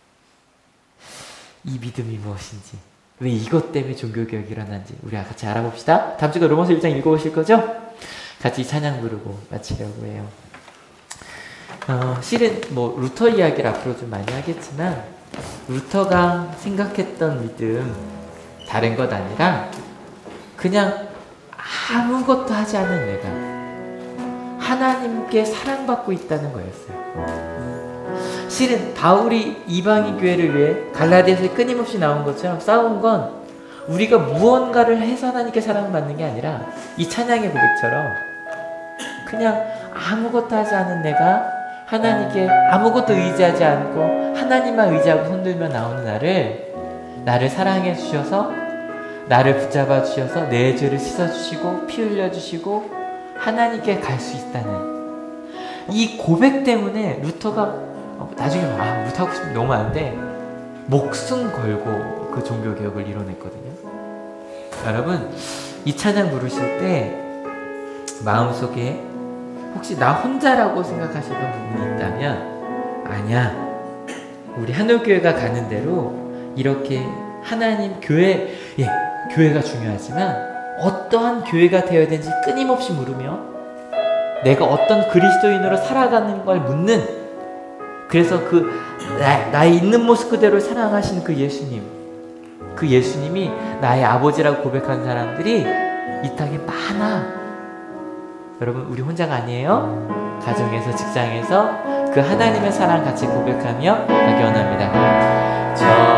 이 믿음이 무엇인지, 왜 이것 때문에 종교개혁이 일어난지 우리 같이 알아봅시다. 다음 주가 로마서 일 장 읽어보실 거죠? 같이 찬양 부르고 마치려고 해요. 어, 실은 뭐 루터 이야기를 앞으로 좀 많이 하겠지만 루터가 생각했던 믿음 다른 것 아니라 그냥 아무것도 하지 않은 내가 하나님께 사랑받고 있다는 거였어요. 실은 바울이 이방인 교회를 위해 갈라디아서에 끊임없이 나온 것처럼 싸운 건 우리가 무언가를 해서 하나님께 사랑받는 게 아니라 이 찬양의 고백처럼 그냥 아무것도 하지 않은 내가 하나님께 아무것도 의지하지 않고 하나님만 의지하고 손들며 나오는 나를 나를 사랑해 주셔서 나를 붙잡아 주셔서 내 죄를 씻어 주시고 피 흘려 주시고 하나님께 갈 수 있다는 이 고백 때문에 루터가 나중에 아 루터 하고 싶은 게 너무 많은데 목숨 걸고 그 종교개혁을 이뤄냈거든요. 여러분 이 찬양 부르실 때 마음속에 혹시 나 혼자라고 생각하시는 부분이 있다면 아니야. 우리 한올교회가 가는 대로 이렇게 하나님 교회, 예, 교회가 중요하지만 어떠한 교회가 되어야 되는지 끊임없이 물으며 내가 어떤 그리스도인으로 살아가는 걸 묻는, 그래서 그 나, 나의 있는 모습 그대로 사랑하시는 그 예수님, 그 예수님이 나의 아버지라고 고백하는 사람들이 이 땅에 많아. 여러분 우리 혼자가 아니에요. 가정에서 직장에서 그 하나님의 사랑 같이 고백하며 가기 원합니다.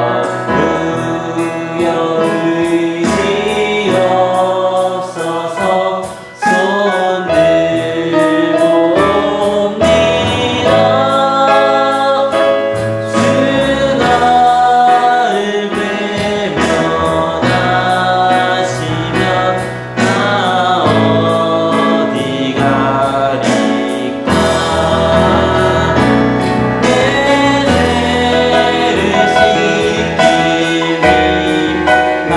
전부여 의지 없어서 손 들고 옵니다. 주 나를 외면하시면 나 어디 가리까. 내 죄를 씻기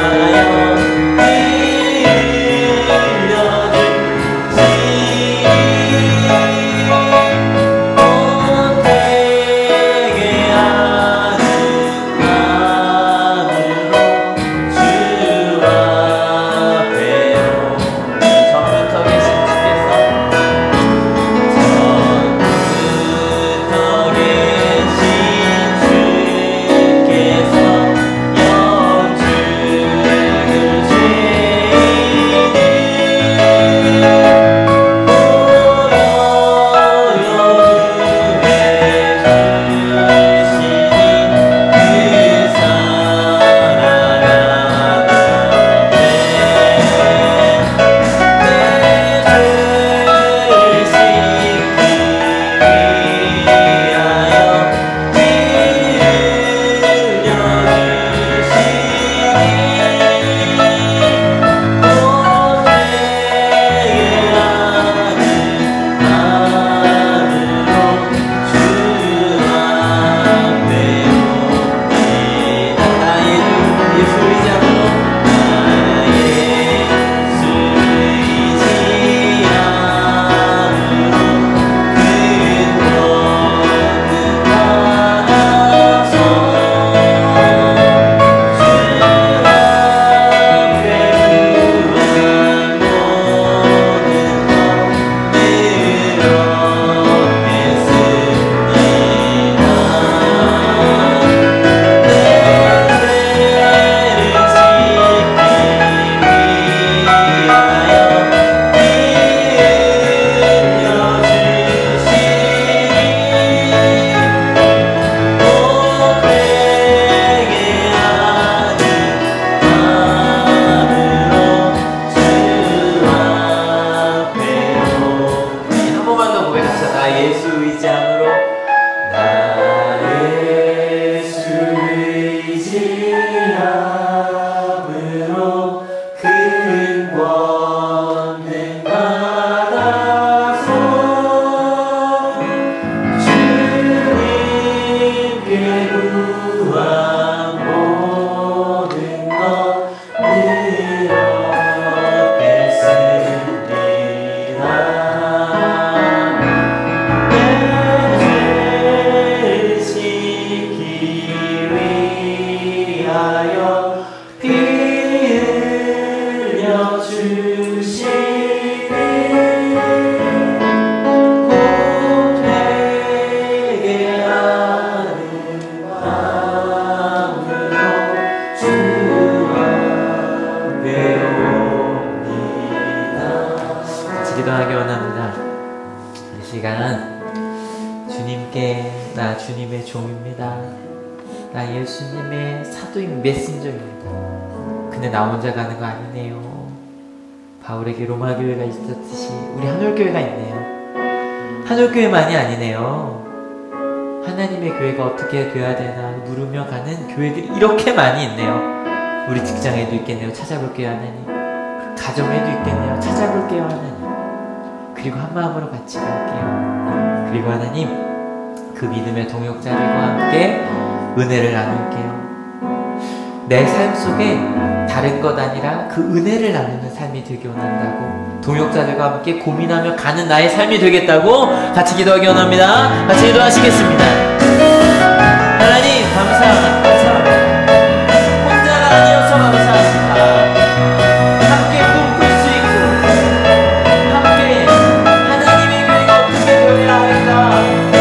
기도하기 원합니다. 이 시간 주님께 나 주님의 종입니다. 나 예수님의 사도인 메신저입니다. 근데 나 혼자 가는 거 아니네요. 바울에게 로마 교회가 있었듯이 우리 한올교회가 있네요. 한올교회만이 아니네요. 하나님의 교회가 어떻게 돼야 되나 물으며 가는 교회들이 이렇게 많이 있네요. 우리 직장에도 있겠네요. 찾아볼게요 하나님. 가정에도 있겠네요. 찾아볼게요 하나님. 그리고 한마음으로 같이 갈게요. 그리고 하나님, 그 믿음의 동역자들과 함께 은혜를 나눌게요. 내 삶 속에 다른 것 아니라 그 은혜를 나누는 삶이 되기 원한다고, 동역자들과 함께 고민하며 가는 나의 삶이 되겠다고 같이 기도하기 원합니다. 같이 기도하시겠습니다. 하나님 감사합니다. 감사합니다. 혼자가 아니어서 감사합니다. 함께 꿈꿀 수 있고 함께 하나님의 교회가 어떻게 되어야 할까,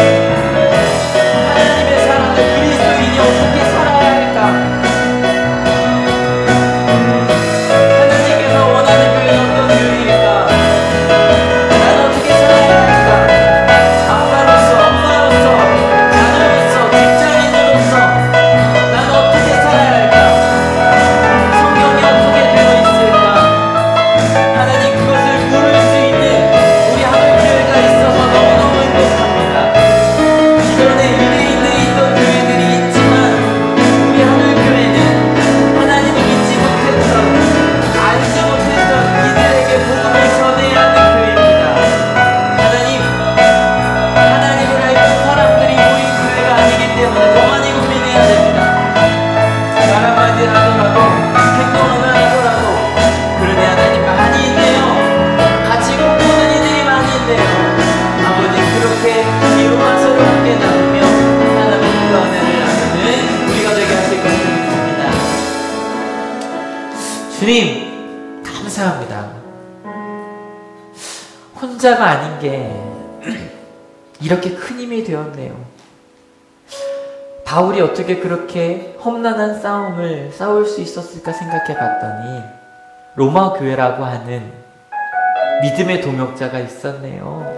하나님의 사랑을 그리스도인이 어떻게 살아야 할까, 주님 감사합니다. 혼자가 아닌 게 이렇게 큰 힘이 되었네요. 바울이 어떻게 그렇게 험난한 싸움을 싸울 수 있었을까 생각해 봤더니 로마 교회라고 하는 믿음의 동역자가 있었네요.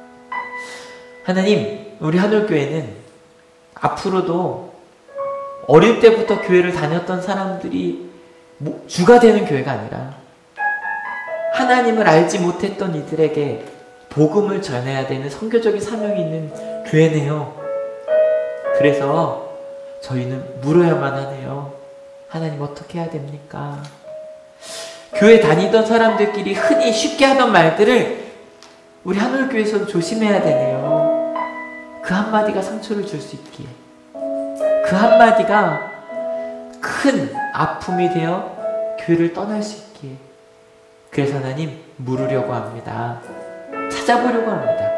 하나님, 우리 한올교회는 앞으로도 어릴 때부터 교회를 다녔던 사람들이 주가 되는 교회가 아니라 하나님을 알지 못했던 이들에게 복음을 전해야 되는 선교적인 사명이 있는 교회네요. 그래서 저희는 물어야만 하네요. 하나님 어떻게 해야 됩니까? 교회 다니던 사람들끼리 흔히 쉽게 하던 말들을 우리 한올교회에서도 조심해야 되네요. 그 한마디가 상처를 줄 수 있기에, 그 한마디가 큰 아픔이 되어 교회를 떠날 수 있기에. 그래서 하나님 물으려고 합니다. 찾아보려고 합니다.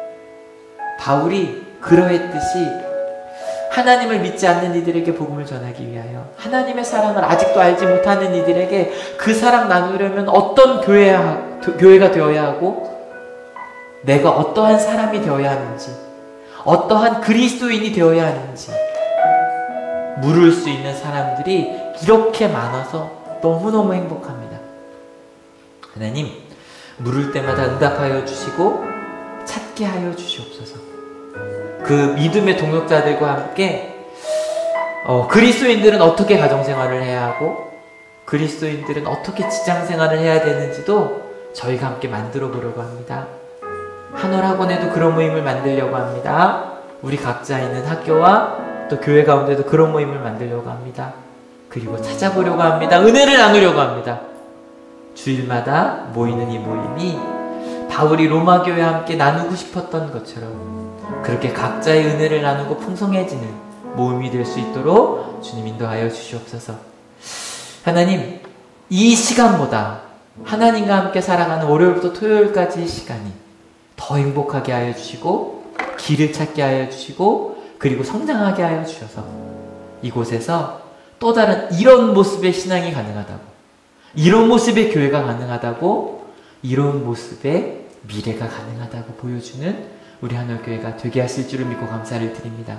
바울이 그러했듯이 하나님을 믿지 않는 이들에게 복음을 전하기 위하여, 하나님의 사랑을 아직도 알지 못하는 이들에게 그 사랑 나누려면 어떤 교회야, 교회가 되어야 하고 내가 어떠한 사람이 되어야 하는지, 어떠한 그리스도인이 되어야 하는지 물을 수 있는 사람들이 이렇게 많아서 너무너무 행복합니다. 하나님, 물을 때마다 응답하여 주시고 찾게 하여 주시옵소서. 그 믿음의 동역자들과 함께 어, 그리스도인들은 어떻게 가정생활을 해야 하고 그리스도인들은 어떻게 직장생활을 해야 되는지도 저희가 함께 만들어 보려고 합니다. 한올학원에도 그런 모임을 만들려고 합니다. 우리 각자 있는 학교와 또 교회 가운데도 그런 모임을 만들려고 합니다. 그리고 찾아보려고 합니다. 은혜를 나누려고 합니다. 주일마다 모이는 이 모임이 바울이 로마 교회와 함께 나누고 싶었던 것처럼 그렇게 각자의 은혜를 나누고 풍성해지는 모임이 될 수 있도록 주님 인도하여 주시옵소서. 하나님, 이 시간보다 하나님과 함께 살아가는 월요일부터 토요일까지의 시간이 더 행복하게 하여 주시고 길을 찾게 하여 주시고 그리고 성장하게 하여 주셔서 이곳에서 또 다른 이런 모습의 신앙이 가능하다고, 이런 모습의 교회가 가능하다고, 이런 모습의 미래가 가능하다고 보여주는 우리 한올교회가 되게 하실 줄을 믿고 감사를 드립니다.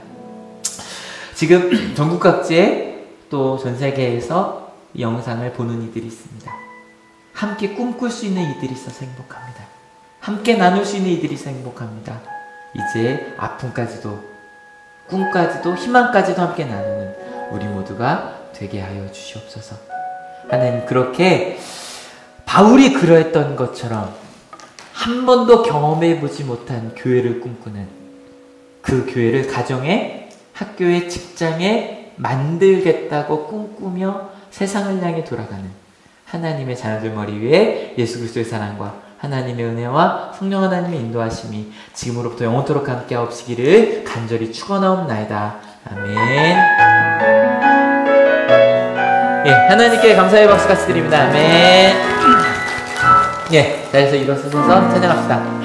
지금 전국 각지에 또 전 세계에서 이 영상을 보는 이들이 있습니다. 함께 꿈꿀 수 있는 이들이 있어서 행복합니다. 함께 나눌 수 있는 이들이 있어 행복합니다. 이제 아픔까지도, 꿈까지도, 희망까지도 함께 나누는 우리 모두가 되게 하여 주시옵소서. 하나님, 그렇게 바울이 그러했던 것처럼 한 번도 경험해보지 못한 교회를 꿈꾸는, 그 교회를 가정에, 학교에, 직장에 만들겠다고 꿈꾸며 세상을 향해 돌아가는 하나님의 자녀들 머리 위에 예수 그리스도의 사랑과 하나님의 은혜와 성령 하나님의 인도하심이 지금으로부터 영원토록 함께 하옵시기를 간절히 축원하옵나이다. 아멘. 예, 하나님께 감사의 박수 같이 드립니다. 아멘. 예, 자리에서 일어서서 찬양합시다.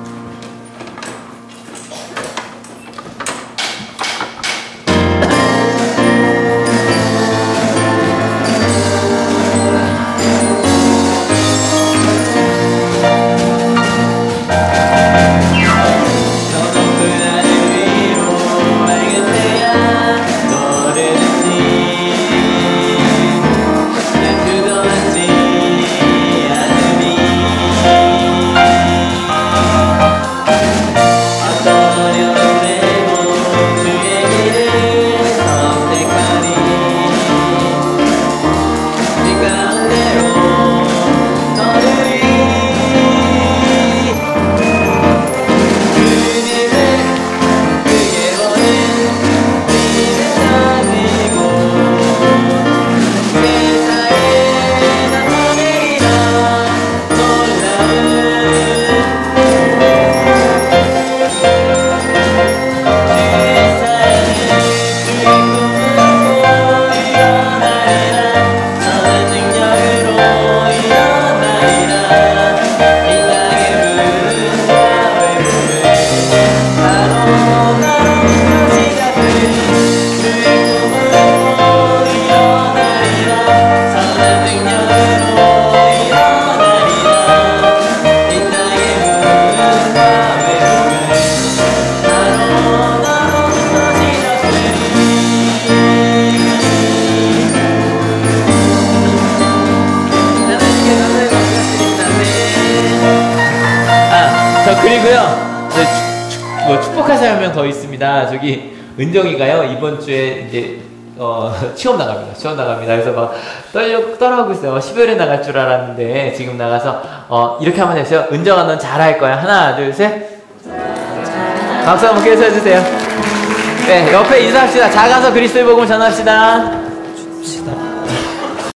더 있습니다. 저기 은정이가요 이번 주에 이제 어 취업 나갑니다. 취업 나갑니다. 그래서 막 떨려 떨어하고 있어요. 십여일에 나갈 줄 알았는데 지금 나가서 어 이렇게 한번 해주세요. 은정아 넌 잘할 거야. 하나 둘 셋. 박수 한번 계속 해주세요. 네, 옆에 인사합시다. 작아서 그리스도의 복음을 전합시다. 줍시다.